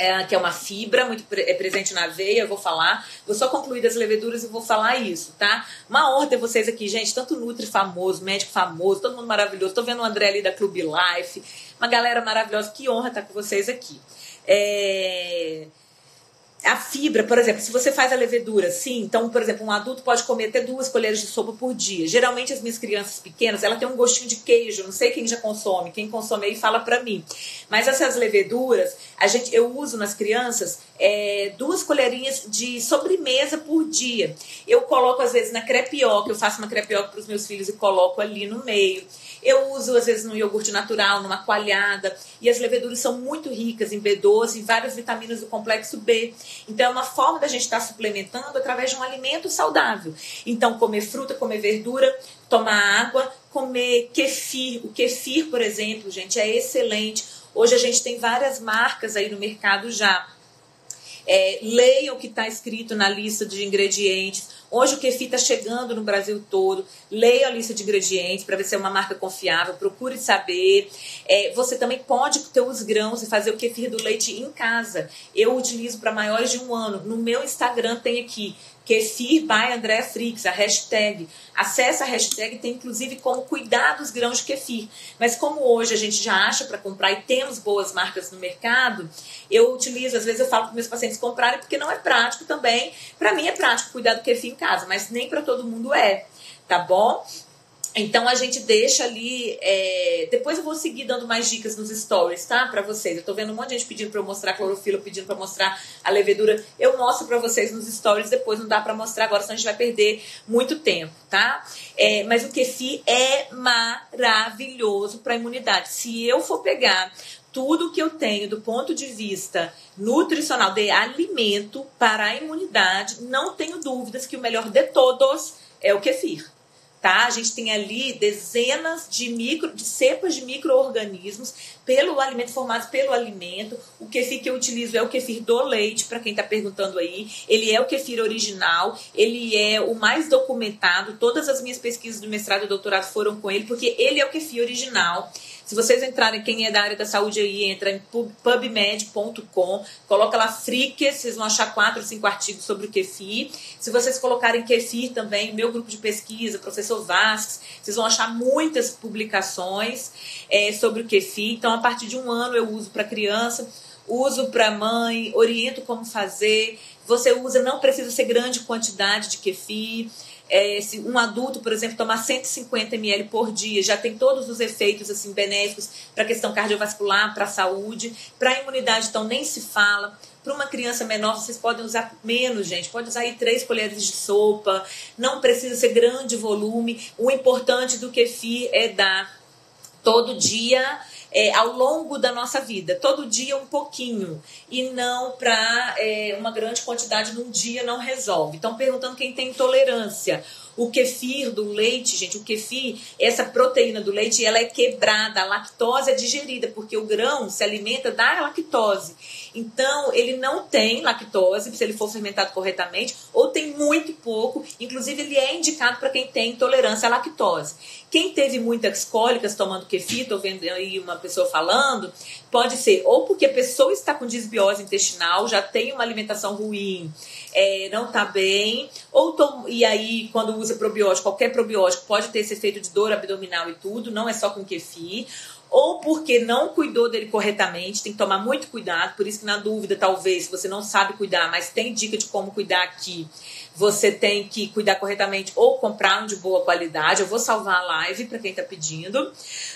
É, que é uma fibra muito pre é presente na aveia, eu vou falar. Vou só concluir das leveduras e vou falar isso, tá? Uma honra ter vocês aqui, gente. Tanto Nutri famoso, médico famoso, todo mundo maravilhoso. Tô vendo o André ali da Clube Life. Uma galera maravilhosa. Que honra estar com vocês aqui. É... A fibra, por exemplo, se você faz a levedura, sim, então, por exemplo, um adulto pode comer até duas colheres de sopa por dia. Geralmente as minhas crianças pequenas, ela tem um gostinho de queijo, não sei quem já consome, quem consome aí fala pra mim. Mas essas leveduras, a gente, eu uso nas crianças é, duas colherinhas de sobremesa por dia. Eu coloco às vezes na crepioca, eu faço uma crepioca pros meus filhos e coloco ali no meio. Eu uso, às vezes, no iogurte natural, numa coalhada. E as leveduras são muito ricas em B doze e várias vitaminas do complexo B. Então, é uma forma da gente estar suplementando através de um alimento saudável. Então, comer fruta, comer verdura, tomar água, comer kefir. O kefir, por exemplo, gente, é excelente. Hoje a gente tem várias marcas aí no mercado já. É, leiam o que está escrito na lista de ingredientes. Hoje o kefir está chegando no Brasil todo. Leia a lista de ingredientes para ver se é uma marca confiável. Procure saber. É, você também pode ter os grãos e fazer o kefir do leite em casa. Eu utilizo para maiores de um ano. No meu Instagram tem aqui Kefir by Andrea Frix, a hashtag. Acesse a hashtag, tem inclusive como cuidar dos grãos de kefir. Mas como hoje a gente já acha para comprar e temos boas marcas no mercado, eu utilizo, às vezes eu falo para meus pacientes comprarem porque não é prático também. Para mim é prático cuidar do kefir em casa, mas nem para todo mundo é, tá bom? Então a gente deixa ali, é... depois eu vou seguir dando mais dicas nos stories, tá? Pra vocês. Eu tô vendo um monte de gente pedindo pra eu mostrar a clorofila, pedindo pra mostrar a levedura. Eu mostro pra vocês nos stories, depois não dá pra mostrar agora, senão a gente vai perder muito tempo, tá? É... Mas o kefir é maravilhoso pra imunidade. Se eu for pegar tudo que eu tenho do ponto de vista nutricional de alimento para a imunidade, não tenho dúvidas que o melhor de todos é o kefir. Tá? A gente tem ali dezenas de, micro, de cepas de micro-organismos pelo alimento, formados pelo alimento. O kefir que eu utilizo é o kefir do leite, para quem está perguntando aí. Ele é o kefir original, ele é o mais documentado. Todas as minhas pesquisas do mestrado e doutorado foram com ele, porque ele é o kefir original. Se vocês entrarem, quem é da área da saúde aí, entra em pubmed ponto com, coloca lá Frix, vocês vão achar quatro, cinco artigos sobre o kefir. Se vocês colocarem kefir também, meu grupo de pesquisa, professor Vasques, vocês vão achar muitas publicações é, sobre o kefir. Então, a partir de um ano eu uso para criança, uso para mãe, oriento como fazer. Você usa, não precisa ser grande quantidade de kefir. É, se um adulto, por exemplo, tomar cento e cinquenta mililitros por dia, já tem todos os efeitos assim, benéficos para a questão cardiovascular, para a saúde, para a imunidade, então nem se fala. Para uma criança menor, vocês podem usar menos, gente. Pode usar aí três colheres de sopa, não precisa ser grande volume. O importante do kefir é dar todo dia, é, ao longo da nossa vida, todo dia um pouquinho, e não para é, uma grande quantidade num dia não resolve. Então, perguntando quem tem intolerância. O kefir do leite, gente, o kefir, essa proteína do leite, ela é quebrada, a lactose é digerida, porque o grão se alimenta da lactose. Então, ele não tem lactose, se ele for fermentado corretamente, ou tem muito pouco, inclusive ele é indicado para quem tem intolerância à lactose. Quem teve muitas cólicas tomando kefir, estou vendo aí uma pessoa falando, pode ser ou porque a pessoa está com disbiose intestinal, já tem uma alimentação ruim, é, não está bem, ou tom, e aí quando usa probiótico, qualquer probiótico pode ter esse efeito de dor abdominal e tudo, não é só com kefir, ou porque não cuidou dele corretamente, tem que tomar muito cuidado, por isso que na dúvida, talvez, se você não sabe cuidar, mas tem dica de como cuidar aqui, você tem que cuidar corretamente ou comprar um de boa qualidade. Eu vou salvar a live para quem está pedindo.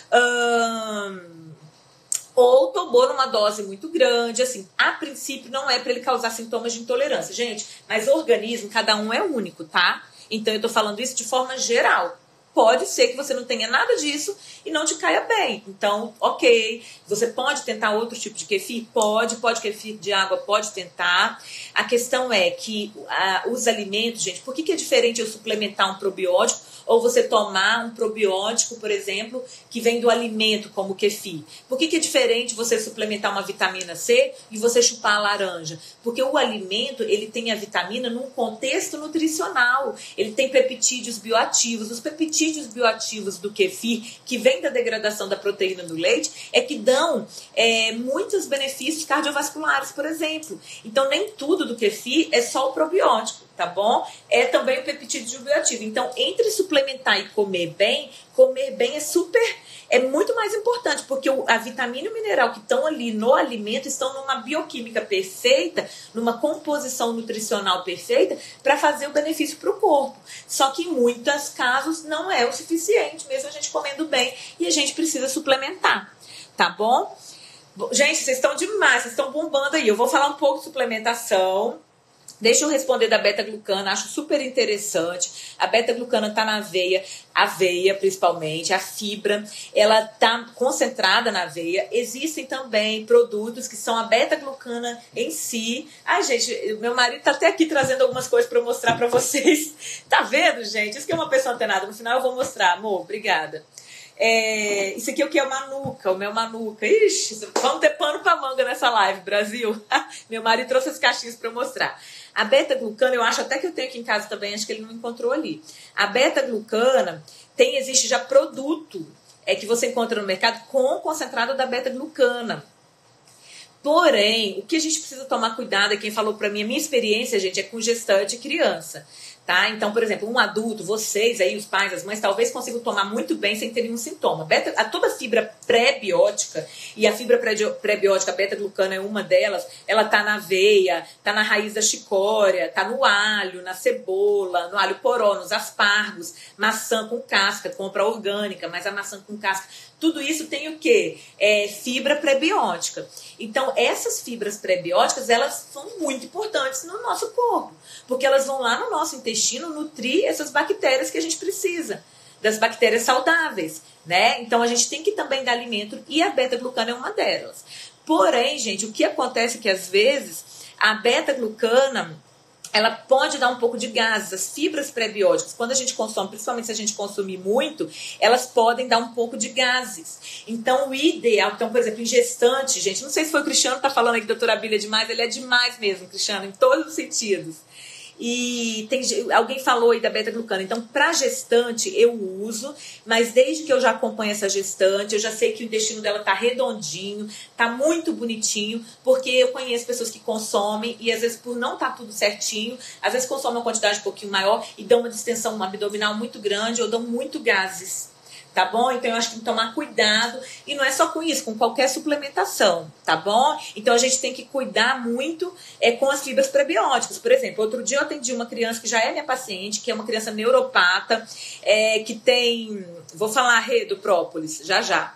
Hum, ou tomou numa dose muito grande, assim, a princípio não é para ele causar sintomas de intolerância, gente, mas o organismo, cada um é único, tá? Então eu tô falando isso de forma geral. Pode ser que você não tenha nada disso e não te caia bem. Então, ok. Você pode tentar outro tipo de kefir? Pode. Pode kefir de água? Pode tentar. A questão é que uh, os alimentos, gente, por que, que é diferente eu suplementar um probiótico ou você tomar um probiótico, por exemplo, que vem do alimento, como o kefir? Por que, que é diferente você suplementar uma vitamina C e você chupar a laranja? Porque o alimento, ele tem a vitamina num contexto nutricional. Ele tem peptídeos bioativos. Os peptídeos peptídeos bioativos do kefir, que vem da degradação da proteína do leite, é que dão é, muitos benefícios cardiovasculares, por exemplo. Então, nem tudo do kefir é só o probiótico, tá bom? É também o peptídeo bioativo. Então, entre suplementar e comer bem, comer bem é super... é muito mais importante, porque a vitamina e o mineral que estão ali no alimento estão numa bioquímica perfeita, numa composição nutricional perfeita, para fazer o benefício para o corpo. Só que em muitos casos não é o suficiente, mesmo a gente comendo bem, e a gente precisa suplementar, tá bom? Gente, vocês estão demais, vocês estão bombando aí. Eu vou falar um pouco de suplementação. Deixa eu responder da beta-glucana, acho super interessante. A beta-glucana está na aveia, aveia principalmente, a fibra, ela está concentrada na aveia. Existem também produtos que são a beta-glucana em si. Ai, gente, meu marido está até aqui trazendo algumas coisas para eu mostrar para vocês. Tá vendo, gente? Isso que é uma pessoa antenada. No final eu vou mostrar, amor, obrigada. É, isso aqui é o que é o manuca, o meu manuca. Ixi, vamos ter pano pra manga nessa live, Brasil. Meu marido trouxe as caixinhas para eu mostrar. A beta-glucana, eu acho até que eu tenho aqui em casa também, acho que ele não encontrou ali. A beta-glucana, tem, existe já produto é, que você encontra no mercado com concentrado da beta-glucana. Porém, o que a gente precisa tomar cuidado, é quem falou pra mim, a minha experiência, gente, é com gestante e criança. Tá? Então, por exemplo, um adulto, vocês aí, os pais, as mães, talvez consigam tomar muito bem sem ter nenhum sintoma. Beta, a toda a fibra pré-biótica, e a fibra pré-biótica, a beta-glucana é uma delas, ela tá na aveia, tá na raiz da chicória, tá no alho, na cebola, no alho poró, nos aspargos, maçã com casca, compra orgânica, mas a maçã com casca, tudo isso tem o quê? É fibra pré-biótica. Então, essas fibras pré-bióticas, elas são muito importantes no nosso corpo, porque elas vão lá no nosso intestino nutrir essas bactérias que a gente precisa, das bactérias saudáveis, né? Então, a gente tem que também dar alimento, e a beta-glucana é uma delas. Porém, gente, o que acontece é que, às vezes, a beta-glucana, ela pode dar um pouco de gases. As fibras pré-bióticas, quando a gente consome, principalmente se a gente consumir muito, elas podem dar um pouco de gases. Então, o ideal, então, por exemplo, em gestante, gente, não sei se foi o Cristiano que tá falando aí que a doutora Abília é demais, ele é demais mesmo, Cristiano, em todos os sentidos. E tem, alguém falou aí da beta-glucana. Então, para gestante, eu uso, mas desde que eu já acompanho essa gestante, eu já sei que o intestino dela tá redondinho, tá muito bonitinho, porque eu conheço pessoas que consomem e às vezes por não tá tudo certinho, às vezes consomem uma quantidade um pouquinho maior e dão uma distensão abdominal muito grande ou dão muito gases. Tá bom? Então, eu acho que tem que tomar cuidado. E não é só com isso, com qualquer suplementação, tá bom? Então, a gente tem que cuidar muito é, com as fibras prebióticas. Por exemplo, outro dia eu atendi uma criança que já é minha paciente, que é uma criança neuropata, é, que tem... Vou falar, Rê, do própolis, já já.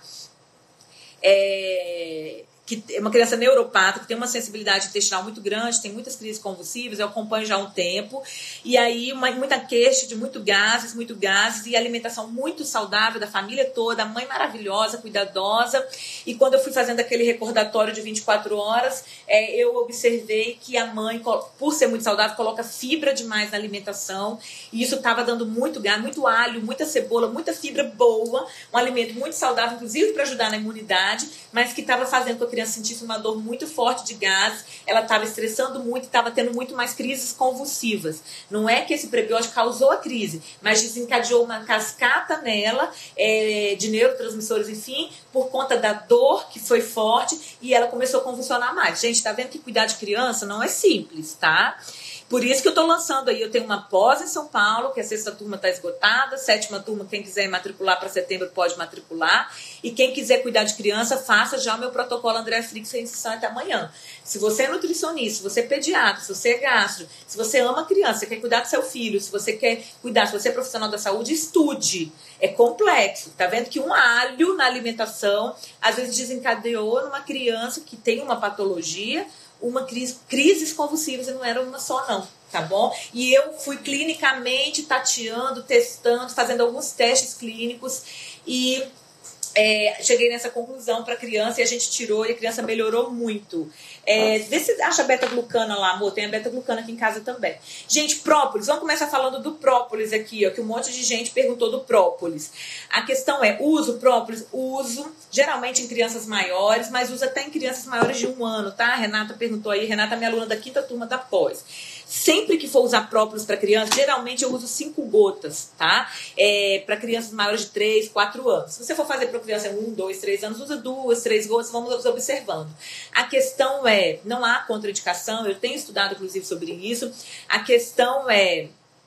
É... que é uma criança neuropata, que tem uma sensibilidade intestinal muito grande, tem muitas crises convulsivas, eu acompanho já há um tempo, e aí uma, muita queixa de muito gases, muito gases, e alimentação muito saudável da família toda, a mãe maravilhosa, cuidadosa, e quando eu fui fazendo aquele recordatório de vinte e quatro horas, é, eu observei que a mãe, por ser muito saudável, coloca fibra demais na alimentação, e isso estava dando muito gás, muito alho, muita cebola, muita fibra boa, um alimento muito saudável, inclusive para ajudar na imunidade, mas que estava fazendo com que a criança sentisse uma dor muito forte de gases, ela estava estressando muito e estava tendo muito mais crises convulsivas. Não é que esse prebiótico causou a crise, mas desencadeou uma cascata nela, é, de neurotransmissores, enfim, por conta da dor que foi forte e ela começou a convulsionar mais. Gente, tá vendo que cuidar de criança não é simples, tá? Por isso que eu estou lançando aí, eu tenho uma pós em São Paulo, que a sexta turma está esgotada, sétima turma, quem quiser matricular para setembro pode matricular, e quem quiser cuidar de criança, faça já o meu protocolo Andréa Frix, a inscrição até amanhã. Se você é nutricionista, se você é pediatra, se você é gastro, se você ama criança, você quer cuidar do seu filho, se você quer cuidar, se você é profissional da saúde, estude. É complexo. Tá vendo que um alho na alimentação, às vezes desencadeou numa criança que tem uma patologia, uma crise, crises convulsivas, e não era uma só não, tá bom? E eu fui clinicamente tateando, testando, fazendo alguns testes clínicos e é, cheguei nessa conclusão para a criança e a gente tirou e a criança melhorou muito. É, vê se acha beta-glucana lá, amor, tem a beta-glucana aqui em casa também. Gente, própolis, vamos começar falando do própolis aqui, ó, que um monte de gente perguntou do própolis. A questão é, uso própolis? Uso, geralmente em crianças maiores, mas uso até em crianças maiores de um ano, tá? A Renata perguntou aí, Renata é minha aluna da quinta turma da pós. Sempre que for usar própolis para criança, geralmente eu uso cinco gotas, tá? É, para crianças maiores de três, quatro anos. Se você for fazer para criança um, dois, três anos, usa duas, três gotas, vamos observando. A questão é, não há contraindicação, eu tenho estudado inclusive sobre isso, a questão é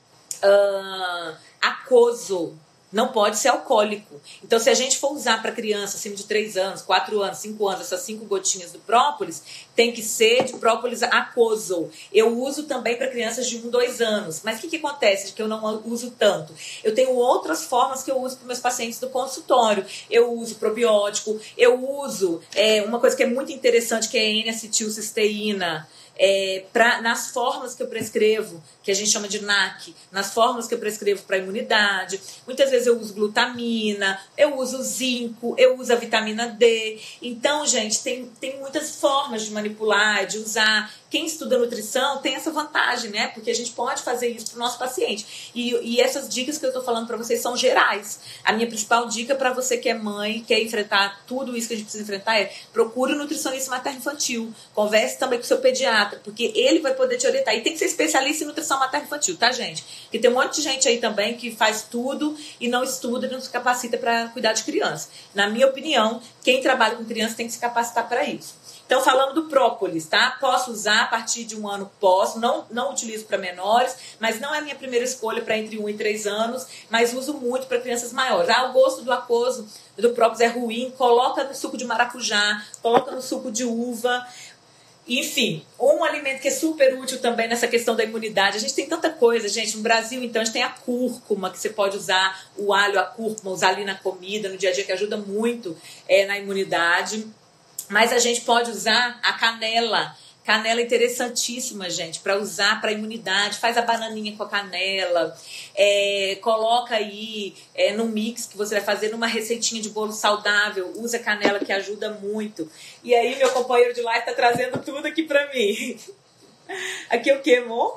uh, aquoso. Não pode ser alcoólico. Então, se a gente for usar para criança acima de três anos, quatro anos, cinco anos, essas cinco gotinhas do própolis, tem que ser de própolis aquoso. Eu uso também para crianças de um, dois anos. Mas o que, que acontece de que eu não uso tanto? Eu tenho outras formas que eu uso para meus pacientes do consultório. Eu uso probiótico, eu uso é, uma coisa que é muito interessante, que é a N-acetilcisteína. É, pra, nas formas que eu prescrevo, que a gente chama de N A C, nas formas que eu prescrevo para imunidade, muitas vezes eu uso glutamina, eu uso zinco, eu uso a vitamina D. Então, gente, tem, tem muitas formas de manipular, de usar. Quem estuda nutrição tem essa vantagem, né? Porque a gente pode fazer isso para o nosso paciente. E, e essas dicas que eu estou falando para vocês são gerais. A minha principal dica para você que é mãe, quer enfrentar tudo isso que a gente precisa enfrentar é: procure um nutricionista materno-infantil. Converse também com o seu pediatra, porque ele vai poder te orientar. E tem que ser especialista em nutrição materno-infantil, tá, gente? Porque tem um monte de gente aí também que faz tudo e não estuda e não se capacita para cuidar de criança. Na minha opinião, quem trabalha com criança tem que se capacitar para isso. Então, falando do própolis, tá? Posso usar a partir de um ano, posso. Não, não utilizo para menores, mas não é a minha primeira escolha para entre um e três anos, mas uso muito para crianças maiores. Ah, o gosto do aquoso do própolis é ruim, coloca no suco de maracujá, coloca no suco de uva. Enfim, um alimento que é super útil também nessa questão da imunidade. A gente tem tanta coisa, gente. No Brasil, então, a gente tem a cúrcuma, que você pode usar, o alho, a cúrcuma, usar ali na comida, no dia a dia, que ajuda muito é, na imunidade. Mas a gente pode usar a canela. Canela é interessantíssima, gente, para usar para imunidade. Faz a bananinha com a canela. É, coloca aí é, no mix que você vai fazer numa receitinha de bolo saudável. Usa canela, que ajuda muito. E aí, meu companheiro de live está trazendo tudo aqui para mim. Aqui é o que, amor?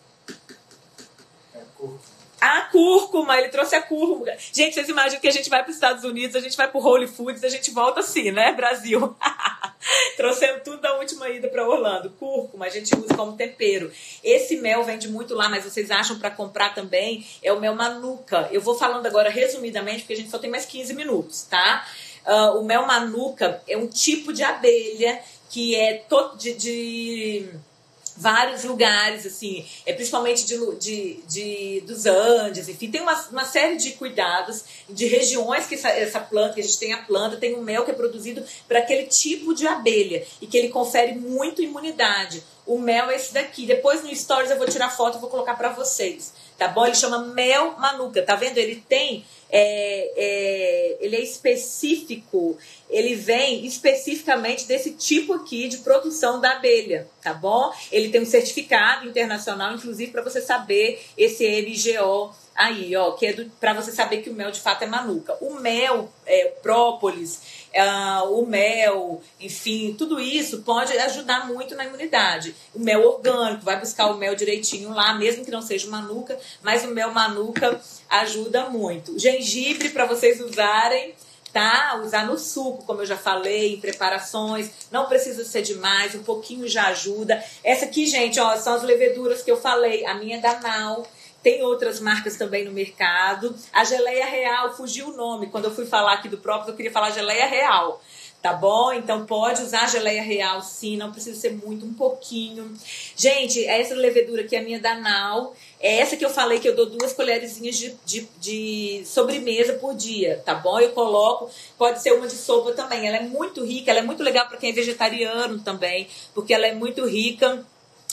É cúrcuma. A cúrcuma, ele trouxe a cúrcuma. Gente, vocês imaginam que a gente vai para os Estados Unidos, a gente vai para o Whole Foods, a gente volta assim, né, Brasil? Trouxemos tudo da última ida para Orlando. Cúrcuma, a gente usa como tempero. Esse mel vende muito lá, mas vocês acham para comprar também, é o mel Manuka. Eu vou falando agora resumidamente, porque a gente só tem mais quinze minutos, tá? Uh, o mel Manuka é um tipo de abelha que é todo de... de vários lugares, assim, é principalmente de, de, de, dos Andes, enfim, tem uma, uma série de cuidados, de regiões que essa, essa planta, que a gente tem a planta, tem um mel que é produzido para aquele tipo de abelha e que ele confere muito imunidade. O mel é esse daqui. Depois no Stories eu vou tirar foto e vou colocar para vocês, tá bom? Ele chama mel Manuka, tá vendo? Ele tem, é, é, ele é específico, ele vem especificamente desse tipo aqui de produção da abelha, tá bom? Ele tem um certificado internacional, inclusive, para você saber esse M G O aí, ó, que é para você saber que o mel de fato é Manuka. O mel, é, própolis, uh, o mel, enfim, tudo isso pode ajudar muito na imunidade. O mel orgânico, vai buscar o mel direitinho lá, mesmo que não seja Manuka, mas o mel Manuka ajuda muito. O gengibre para vocês usarem, tá? Usar no suco, como eu já falei, em preparações, não precisa ser demais, um pouquinho já ajuda. Essa aqui, gente, ó, são as leveduras que eu falei, a minha é da Nau. Tem outras marcas também no mercado. A geleia real, fugiu o nome. Quando eu fui falar aqui do próprio, eu queria falar geleia real. Tá bom? Então pode usar a geleia real, sim. Não precisa ser muito, um pouquinho. Gente, essa levedura aqui é a minha da Nau. É essa que eu falei que eu dou duas colherzinhas de, de, de sobremesa por dia, tá bom? Eu coloco, pode ser uma de sopa também. Ela é muito rica, ela é muito legal para quem é vegetariano também, porque ela é muito rica.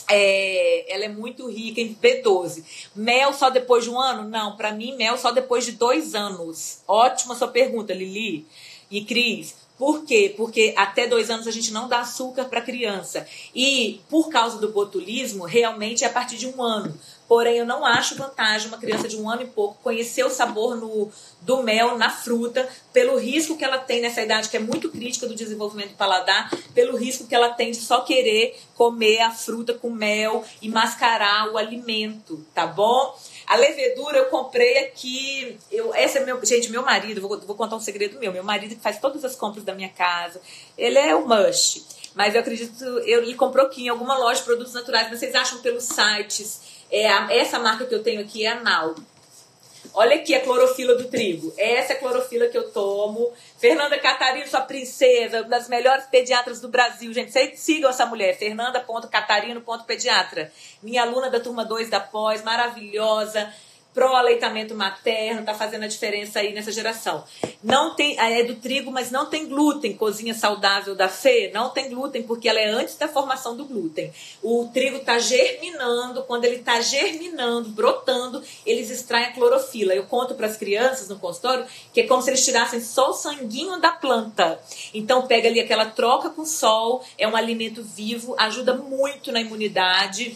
É, ela é muito rica em B doze. Mel só depois de um ano? Não, para mim mel só depois de dois anos. Ótima sua pergunta, Lili e Cris. Por quê? Porque até dois anos a gente não dá açúcar para criança. E por causa do botulismo, realmente é a partir de um ano. Porém, eu não acho vantagem uma criança de um ano e pouco conhecer o sabor no, do mel na fruta, pelo risco que ela tem nessa idade, que é muito crítica do desenvolvimento do paladar, pelo risco que ela tem de só querer comer a fruta com mel e mascarar o alimento, tá bom? A levedura eu comprei aqui, eu, essa é meu, gente, meu marido, vou, vou contar um segredo meu, meu marido que faz todas as compras da minha casa, ele é o must. mas eu acredito, eu ele comprou aqui em alguma loja de produtos naturais, mas vocês acham pelos sites. É a, essa marca que eu tenho aqui é a Nau. Olha aqui a clorofila do trigo. Essa é a clorofila que eu tomo. Fernanda Catarino, sua princesa, uma das melhores pediatras do Brasil. Gente, vocês sigam essa mulher. Fernanda ponto catarino ponto pediatra. Minha aluna da turma dois da pós, maravilhosa. Pró-aleitamento materno, tá fazendo a diferença aí nessa geração. Não tem, é do trigo, mas não tem glúten. Cozinha saudável da Fê, não tem glúten, porque ela é antes da formação do glúten. O trigo tá germinando, quando ele tá germinando, brotando, eles extraem a clorofila. Eu conto para as crianças no consultório que é como se eles tirassem só o sanguinho da planta. Então pega ali aquela troca com o sol, é um alimento vivo, ajuda muito na imunidade.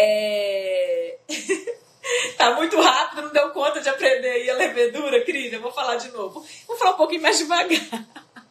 É... Tá muito rápido, não deu conta de aprender aí a levedura, Cris? Eu vou falar de novo. Vou falar um pouquinho mais devagar.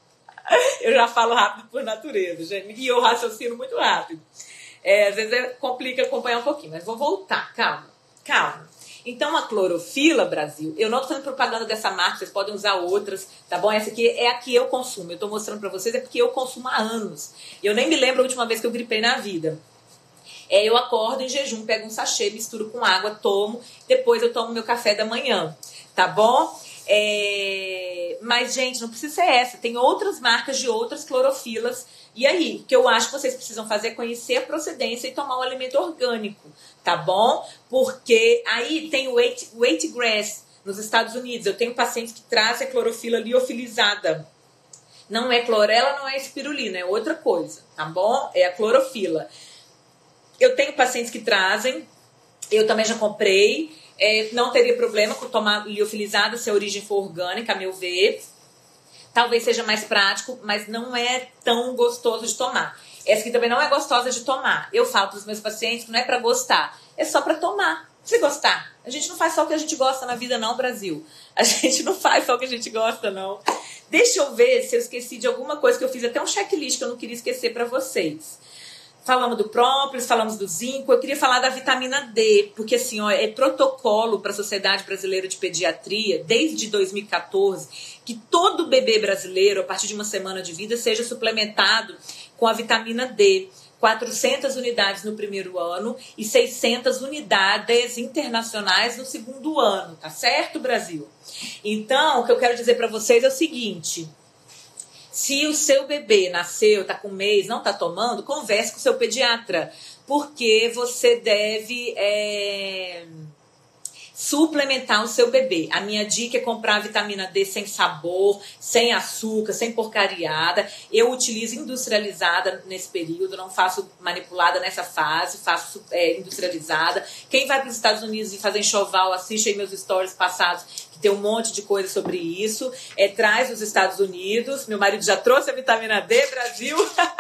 Eu já falo rápido por natureza, gente. E eu raciocino muito rápido. É, às vezes é, complica acompanhar um pouquinho, mas vou voltar. Calma, calma. Então, a clorofila, Brasil, eu não tô fazendo propaganda dessa marca, vocês podem usar outras, tá bom? Essa aqui é a que eu consumo. Eu tô mostrando pra vocês, é porque eu consumo há anos. Eu nem me lembro a última vez que eu gripei na vida. É, eu acordo em jejum, pego um sachê, misturo com água, tomo, depois eu tomo meu café da manhã, tá bom? É... Mas, gente, não precisa ser essa. Tem outras marcas de outras clorofilas. E aí, o que eu acho que vocês precisam fazer é conhecer a procedência e tomar um alimento orgânico, tá bom? Porque aí tem o wheatgrass nos Estados Unidos. Eu tenho pacientes que trazem a clorofila liofilizada. Não é clorela, não é espirulina, é outra coisa, tá bom? É a clorofila. Eu tenho pacientes que trazem, eu também já comprei, é, não teria problema com tomar liofilizada se a origem for orgânica, a meu ver. Talvez seja mais prático, mas não é tão gostoso de tomar. Essa aqui também não é gostosa de tomar. Eu falo para os meus pacientes que não é para gostar, é só para tomar. Se gostar. A gente não faz só o que a gente gosta na vida não, Brasil. A gente não faz só o que a gente gosta, não. Deixa eu ver se eu esqueci de alguma coisa, que eu fiz até um checklist que eu não queria esquecer para vocês. Falamos do própolis, falamos do zinco. Eu queria falar da vitamina D, porque assim, ó, é protocolo para a Sociedade Brasileira de Pediatria, desde dois mil e quatorze, que todo bebê brasileiro, a partir de uma semana de vida, seja suplementado com a vitamina D. quatrocentas unidades no primeiro ano e seiscentas unidades internacionais no segundo ano, tá certo, Brasil? Então, o que eu quero dizer para vocês é o seguinte... Se o seu bebê nasceu, está com um mês, não está tomando, converse com o seu pediatra. Porque você deve é, suplementar o seu bebê. A minha dica é comprar a vitamina D sem sabor, sem açúcar, sem porcariada. Eu utilizo industrializada nesse período, não faço manipulada nessa fase, faço é, industrializada. Quem vai para os Estados Unidos e fazer enxoval, assiste aí meus stories passados, tem um monte de coisa sobre isso. É, traz dos Estados Unidos. Meu marido já trouxe a vitamina D, Brasil.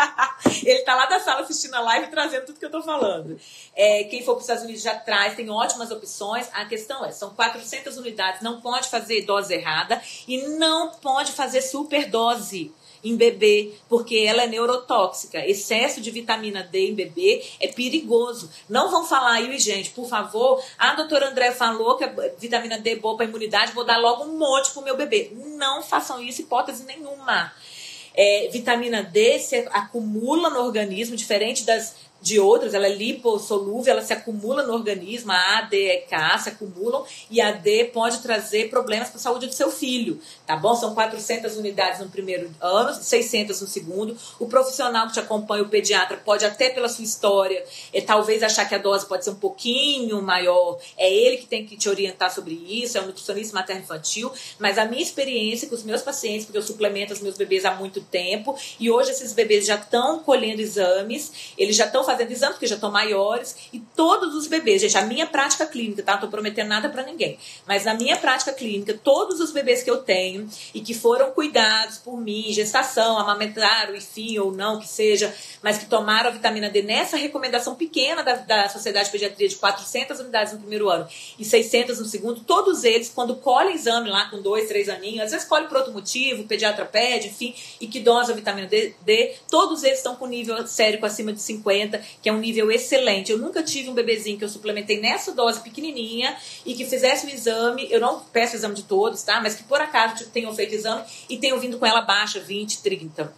Ele tá lá da sala assistindo a live, trazendo tudo que eu tô falando. É, quem for para os Estados Unidos já traz, tem ótimas opções. A questão é, são quatrocentas unidades, não pode fazer dose errada e não pode fazer superdose em bebê, porque ela é neurotóxica. Excesso de vitamina D em bebê é perigoso. Não vão falar aí, gente, por favor, a doutora André falou que a vitamina D é boa para a imunidade, vou dar logo um monte pro meu bebê. Não façam isso, hipótese nenhuma. É, vitamina D se acumula no organismo, diferente das de outras, ela é lipossolúvel, ela se acumula no organismo, a A, D e K se acumulam e a D pode trazer problemas para a saúde do seu filho, tá bom? São quatrocentas unidades no primeiro ano, seiscentas no segundo. O profissional que te acompanha, o pediatra, pode até pela sua história, é, talvez achar que a dose pode ser um pouquinho maior, é ele que tem que te orientar sobre isso, é um nutricionista materno-infantil, mas a minha experiência com os meus pacientes, porque eu suplemento os meus bebês há muito tempo, e hoje esses bebês já estão colhendo exames, eles já estão fazendo exame, porque já estão maiores, e todos os bebês, gente, a minha prática clínica, tá? Não tô prometendo nada pra ninguém, mas na minha prática clínica, todos os bebês que eu tenho e que foram cuidados por mim, gestação, amamentaram, enfim, ou não, que seja, mas que tomaram a vitamina D nessa recomendação pequena da, da Sociedade de Pediatria de quatrocentas unidades no primeiro ano e seiscentas no segundo, todos eles, quando colhem exame lá com dois, três aninhos, às vezes colhem por outro motivo, o pediatra pede, enfim, e que dosam a vitamina D, D, todos eles estão com nível sérico acima de cinquenta, que é um nível excelente. Eu nunca tive um bebezinho que eu suplementei nessa dose pequenininha e que fizesse o exame, eu não peço o exame de todos, tá? Mas que por acaso tenham feito exame e tenham vindo com ela baixa, vinte, trinta.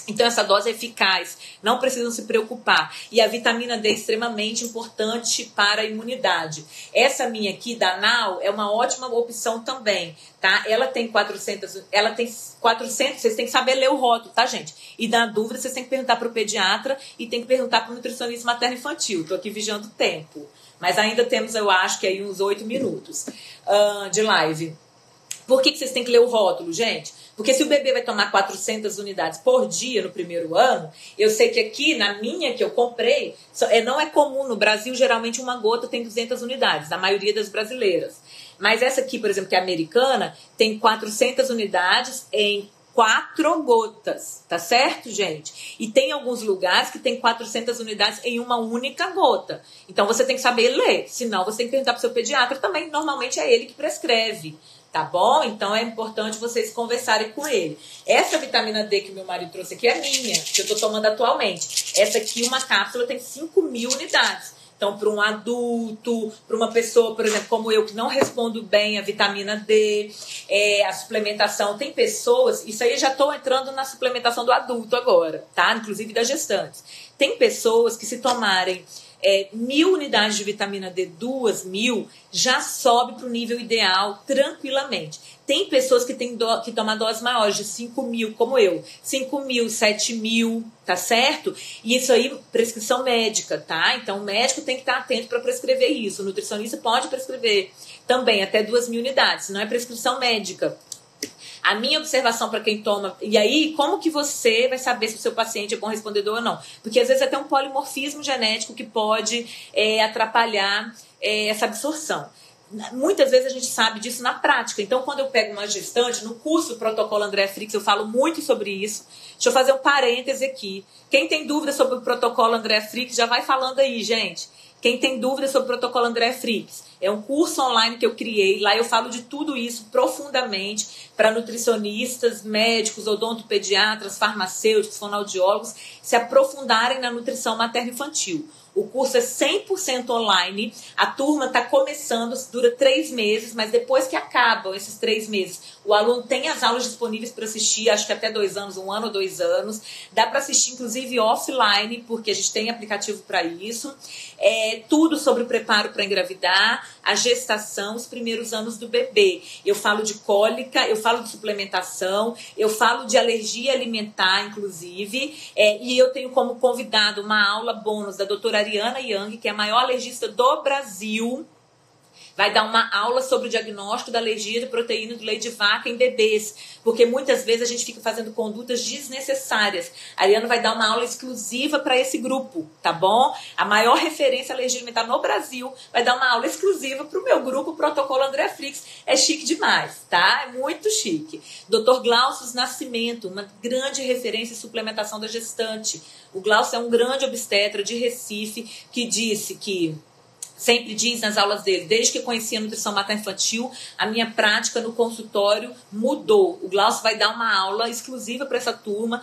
Então, essa dose é eficaz, não precisam se preocupar. E a vitamina D é extremamente importante para a imunidade. Essa minha aqui, da Now, é uma ótima opção também, tá? Ela tem quatrocentas, ela tem quatrocentas, vocês têm que saber ler o rótulo, tá, gente? E na dúvida, vocês têm que perguntar para o pediatra e tem que perguntar para o nutricionista materno-infantil. Estou aqui vigiando o tempo. Mas ainda temos, eu acho, que aí uns oito minutos uh, de live. Por que, que vocês têm que ler o rótulo, gente? Porque se o bebê vai tomar quatrocentas unidades por dia no primeiro ano, eu sei que aqui, na minha que eu comprei, não é comum no Brasil, geralmente uma gota tem duzentas unidades, na maioria das brasileiras. Mas essa aqui, por exemplo, que é americana, tem quatrocentas unidades em quatro gotas, tá certo, gente? E tem alguns lugares que tem quatrocentas unidades em uma única gota. Então você tem que saber ler, senão você tem que perguntar para o seu pediatra também, normalmente é ele que prescreve. Tá bom? Então é importante vocês conversarem com ele. Essa vitamina D que o meu marido trouxe aqui é minha, que eu tô tomando atualmente. Essa aqui, uma cápsula, tem cinco mil unidades. Então, para um adulto, para uma pessoa, por exemplo, como eu, que não respondo bem a vitamina D, é, a suplementação. Tem pessoas, isso aí já estou entrando na suplementação do adulto agora, tá? Inclusive das gestantes. Tem pessoas que se tomarem É, mil unidades de vitamina D, duas mil, já sobe para o nível ideal tranquilamente. Tem pessoas que têm do, que tomam doses maiores, de cinco mil, como eu. cinco mil, sete mil, tá certo? E isso aí, prescrição médica, tá? Então, o médico tem que estar atento para prescrever isso. O nutricionista pode prescrever também até duas mil unidades, não é prescrição médica. A minha observação para quem toma... E aí, como que você vai saber se o seu paciente é bom respondedor ou não? Porque às vezes é até um polimorfismo genético que pode é, atrapalhar é, essa absorção. Muitas vezes a gente sabe disso na prática. Então, quando eu pego uma gestante, no curso Protocolo Andréa Fricks, eu falo muito sobre isso. Deixa eu fazer um parêntese aqui. Quem tem dúvida sobre o Protocolo Andréa Fricks, já vai falando aí, gente. Quem tem dúvida sobre o Protocolo Andréa Fricks, é um curso online que eu criei. Lá eu falo de tudo isso profundamente para nutricionistas, médicos, odontopediatras, farmacêuticos, fonoaudiólogos se aprofundarem na nutrição materno-infantil. O curso é cem por cento online, a turma está começando, dura três meses, mas depois que acabam esses três meses, o aluno tem as aulas disponíveis para assistir, acho que até dois anos, um ano ou dois anos. Dá para assistir, inclusive, offline, porque a gente tem aplicativo para isso. É, tudo sobre o preparo para engravidar, a gestação, os primeiros anos do bebê. Eu falo de cólica, eu falo de suplementação, eu falo de alergia alimentar, inclusive, é, e eu tenho como convidado uma aula bônus da doutora Ariana Young, que é a maior alergista do Brasil. Vai dar uma aula sobre o diagnóstico da alergia de proteína do leite de vaca em bebês, porque muitas vezes a gente fica fazendo condutas desnecessárias. A Ariana vai dar uma aula exclusiva para esse grupo, tá bom? A maior referência à alergia alimentar no Brasil vai dar uma aula exclusiva para o meu grupo Protocolo Andréa Fricks. É chique demais, tá? É muito chique. doutor Glaucio Nascimento, uma grande referência em suplementação da gestante. O Glaucio é um grande obstetra de Recife que disse que... sempre diz nas aulas dele, desde que eu conheci a nutrição materno-infantil, a minha prática no consultório mudou. O Glaucio vai dar uma aula exclusiva para essa turma.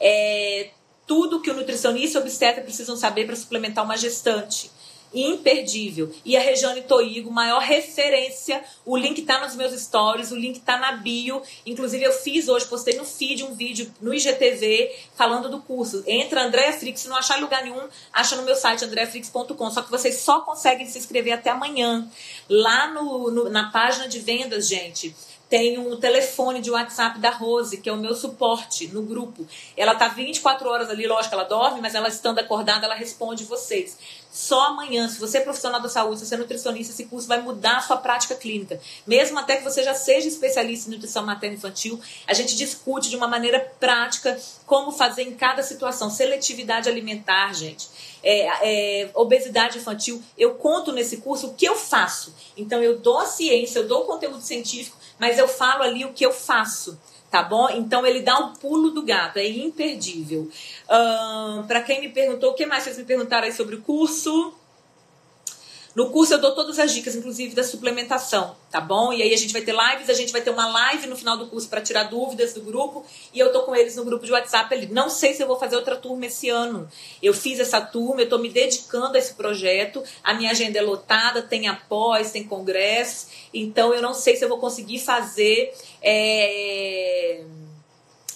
É, tudo que o nutricionista e o obstetra precisam saber para suplementar uma gestante. Imperdível. E a Regiane Toigo, maior referência. O link tá nos meus stories, o link tá na bio. Inclusive, eu fiz hoje, postei no feed um vídeo no I G T V falando do curso. Entra Andréa Fricks, se não achar lugar nenhum, acha no meu site andrea fricks ponto com. Só que vocês só conseguem se inscrever até amanhã. Lá no, no, na página de vendas, gente, tem um telefone de WhatsApp da Rose, que é o meu suporte no grupo. Ela tá vinte e quatro horas ali, lógico que ela dorme, mas ela estando acordada, ela responde vocês. Só amanhã, se você é profissional da saúde, se você é nutricionista, esse curso vai mudar a sua prática clínica. Mesmo até que você já seja especialista em nutrição materno-infantil, a gente discute de uma maneira prática como fazer em cada situação. Seletividade alimentar, gente. É, é, obesidade infantil. Eu conto nesse curso o que eu faço. Então, eu dou a ciência, eu dou o conteúdo científico, mas eu falo ali o que eu faço. Tá bom? Então, ele dá um pulo do gato, é imperdível. Um, para quem me perguntou, o que mais vocês me perguntaram aí sobre o curso? No curso eu dou todas as dicas, inclusive da suplementação, tá bom? E aí a gente vai ter lives, a gente vai ter uma live no final do curso para tirar dúvidas do grupo, e eu tô com eles no grupo de WhatsApp ali. Não sei se eu vou fazer outra turma esse ano. Eu fiz essa turma, eu tô me dedicando a esse projeto, a minha agenda é lotada, tem após, tem congressos, então eu não sei se eu vou conseguir fazer... É...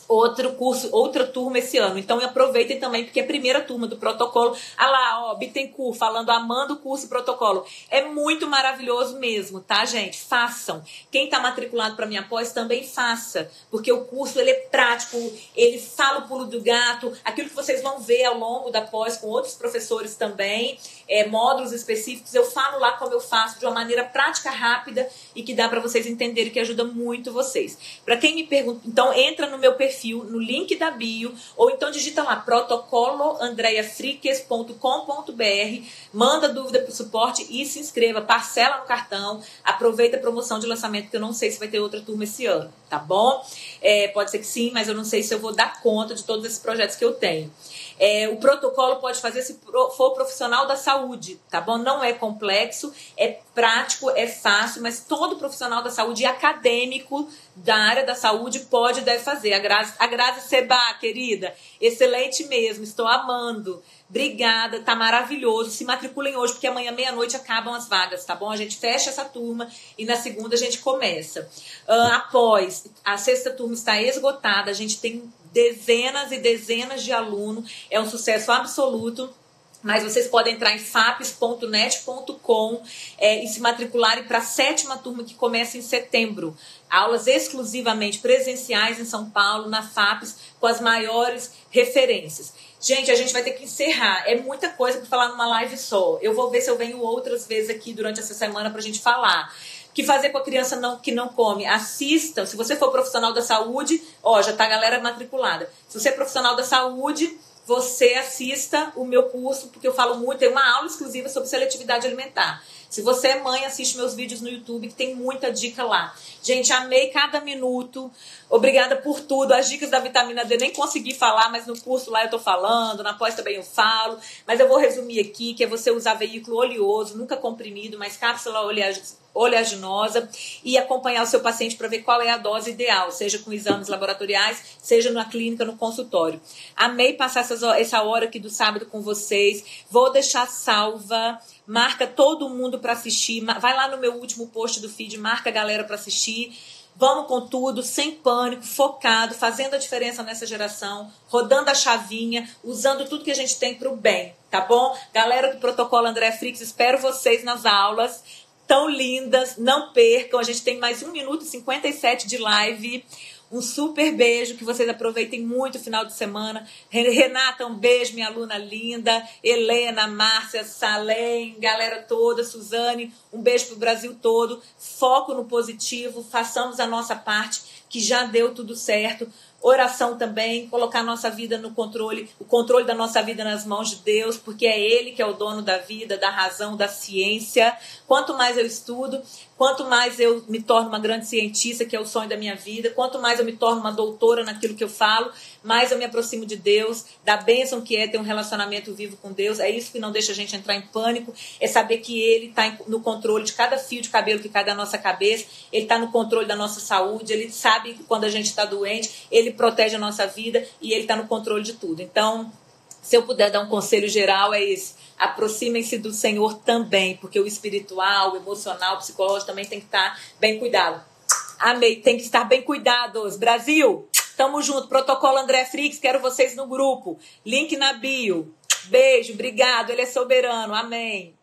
outro curso, outra turma esse ano. Então aproveitem também, porque é a primeira turma do protocolo. Ah lá, ó, Bittencourt falando, amando o curso protocolo. É muito maravilhoso mesmo, tá, gente? Façam. Quem tá matriculado para minha pós também faça, porque o curso ele é prático, ele fala o pulo do gato, aquilo que vocês vão ver ao longo da pós com outros professores também, é, módulos específicos, eu falo lá como eu faço de uma maneira prática, rápida e que dá para vocês entenderem, que ajuda muito vocês. Para quem me pergunta, então entra no meu perfil, no link da bio, ou então digita lá protocolo andrea friques ponto com ponto br, manda dúvida para o suporte e se inscreva, parcela no cartão, aproveita a promoção de lançamento, que eu não sei se vai ter outra turma esse ano, tá bom? É, pode ser que sim, mas eu não sei se eu vou dar conta de todos esses projetos que eu tenho. É, o protocolo pode fazer se for profissional da saúde, tá bom? Não é complexo, é prático, é fácil, mas todo profissional da saúde e acadêmico da área da saúde pode e deve fazer. A Grazi, a Grazi Seba, querida, excelente mesmo, estou amando. Obrigada, tá maravilhoso. Se matriculem hoje, porque amanhã meia-noite acabam as vagas, tá bom? A gente fecha essa turma e na segunda a gente começa. Uh, após, a sexta turma está esgotada, a gente tem dezenas e dezenas de alunos, é um sucesso absoluto. Mas vocês podem entrar em fapes ponto net ponto com é, e se matricularem para a sétima turma, que começa em setembro. Aulas exclusivamente presenciais em São Paulo, na FAPES, com as maiores referências. Gente, a gente vai ter que encerrar. É muita coisa para falar numa live só. Eu vou ver se eu venho outras vezes aqui durante essa semana para a gente falar. O que fazer com a criança não, que não come? Assistam. Se você for profissional da saúde, ó, já tá a galera matriculada. Se você é profissional da saúde, você assista o meu curso, porque eu falo muito, tem uma aula exclusiva sobre seletividade alimentar. Se você é mãe, assiste meus vídeos no YouTube, que tem muita dica lá. Gente, amei cada minuto. Obrigada por tudo. As dicas da vitamina D nem consegui falar, mas no curso lá eu tô falando, na pós também eu falo. Mas eu vou resumir aqui, que é você usar veículo oleoso, nunca comprimido, mas cápsula oleaginosa, e acompanhar o seu paciente para ver qual é a dose ideal, seja com exames laboratoriais, seja na clínica, no consultório. Amei passar essas, essa hora aqui do sábado com vocês. Vou deixar salva. Marca todo mundo para assistir. Vai lá no meu último post do feed, marca a galera para assistir. Vamos com tudo, sem pânico, focado, fazendo a diferença nessa geração, rodando a chavinha, usando tudo que a gente tem para o bem, tá bom? Galera do Protocolo Andrea Friques, espero vocês nas aulas. Tão lindas, não percam. A gente tem mais um minuto e cinquenta e sete de live. Um super beijo, que vocês aproveitem muito o final de semana. Renata, um beijo, minha aluna linda. Helena, Márcia, Salem, galera toda, Suzane, um beijo pro Brasil todo. Foco no positivo, façamos a nossa parte, que já deu tudo certo. Oração também, colocar a nossa vida no controle, o controle da nossa vida nas mãos de Deus, porque é Ele que é o dono da vida, da razão, da ciência. Quanto mais eu estudo, quanto mais eu me torno uma grande cientista, que é o sonho da minha vida, quanto mais eu me torno uma doutora naquilo que eu falo, mais eu me aproximo de Deus, da bênção que é ter um relacionamento vivo com Deus. É isso que não deixa a gente entrar em pânico, é saber que Ele está no controle de cada fio de cabelo que cai da nossa cabeça, Ele está no controle da nossa saúde, Ele sabe quando a gente está doente, Ele protege a nossa vida e Ele está no controle de tudo. Então, se eu puder dar um conselho geral, é esse: aproximem-se do Senhor também, porque o espiritual, o emocional, o psicológico também tem que estar bem cuidado. Amei, tem que estar bem cuidados. Brasil, tamo junto. Protocolo Andrea Friques, quero vocês no grupo. Link na bio. Beijo, obrigado, Ele é soberano. Amém.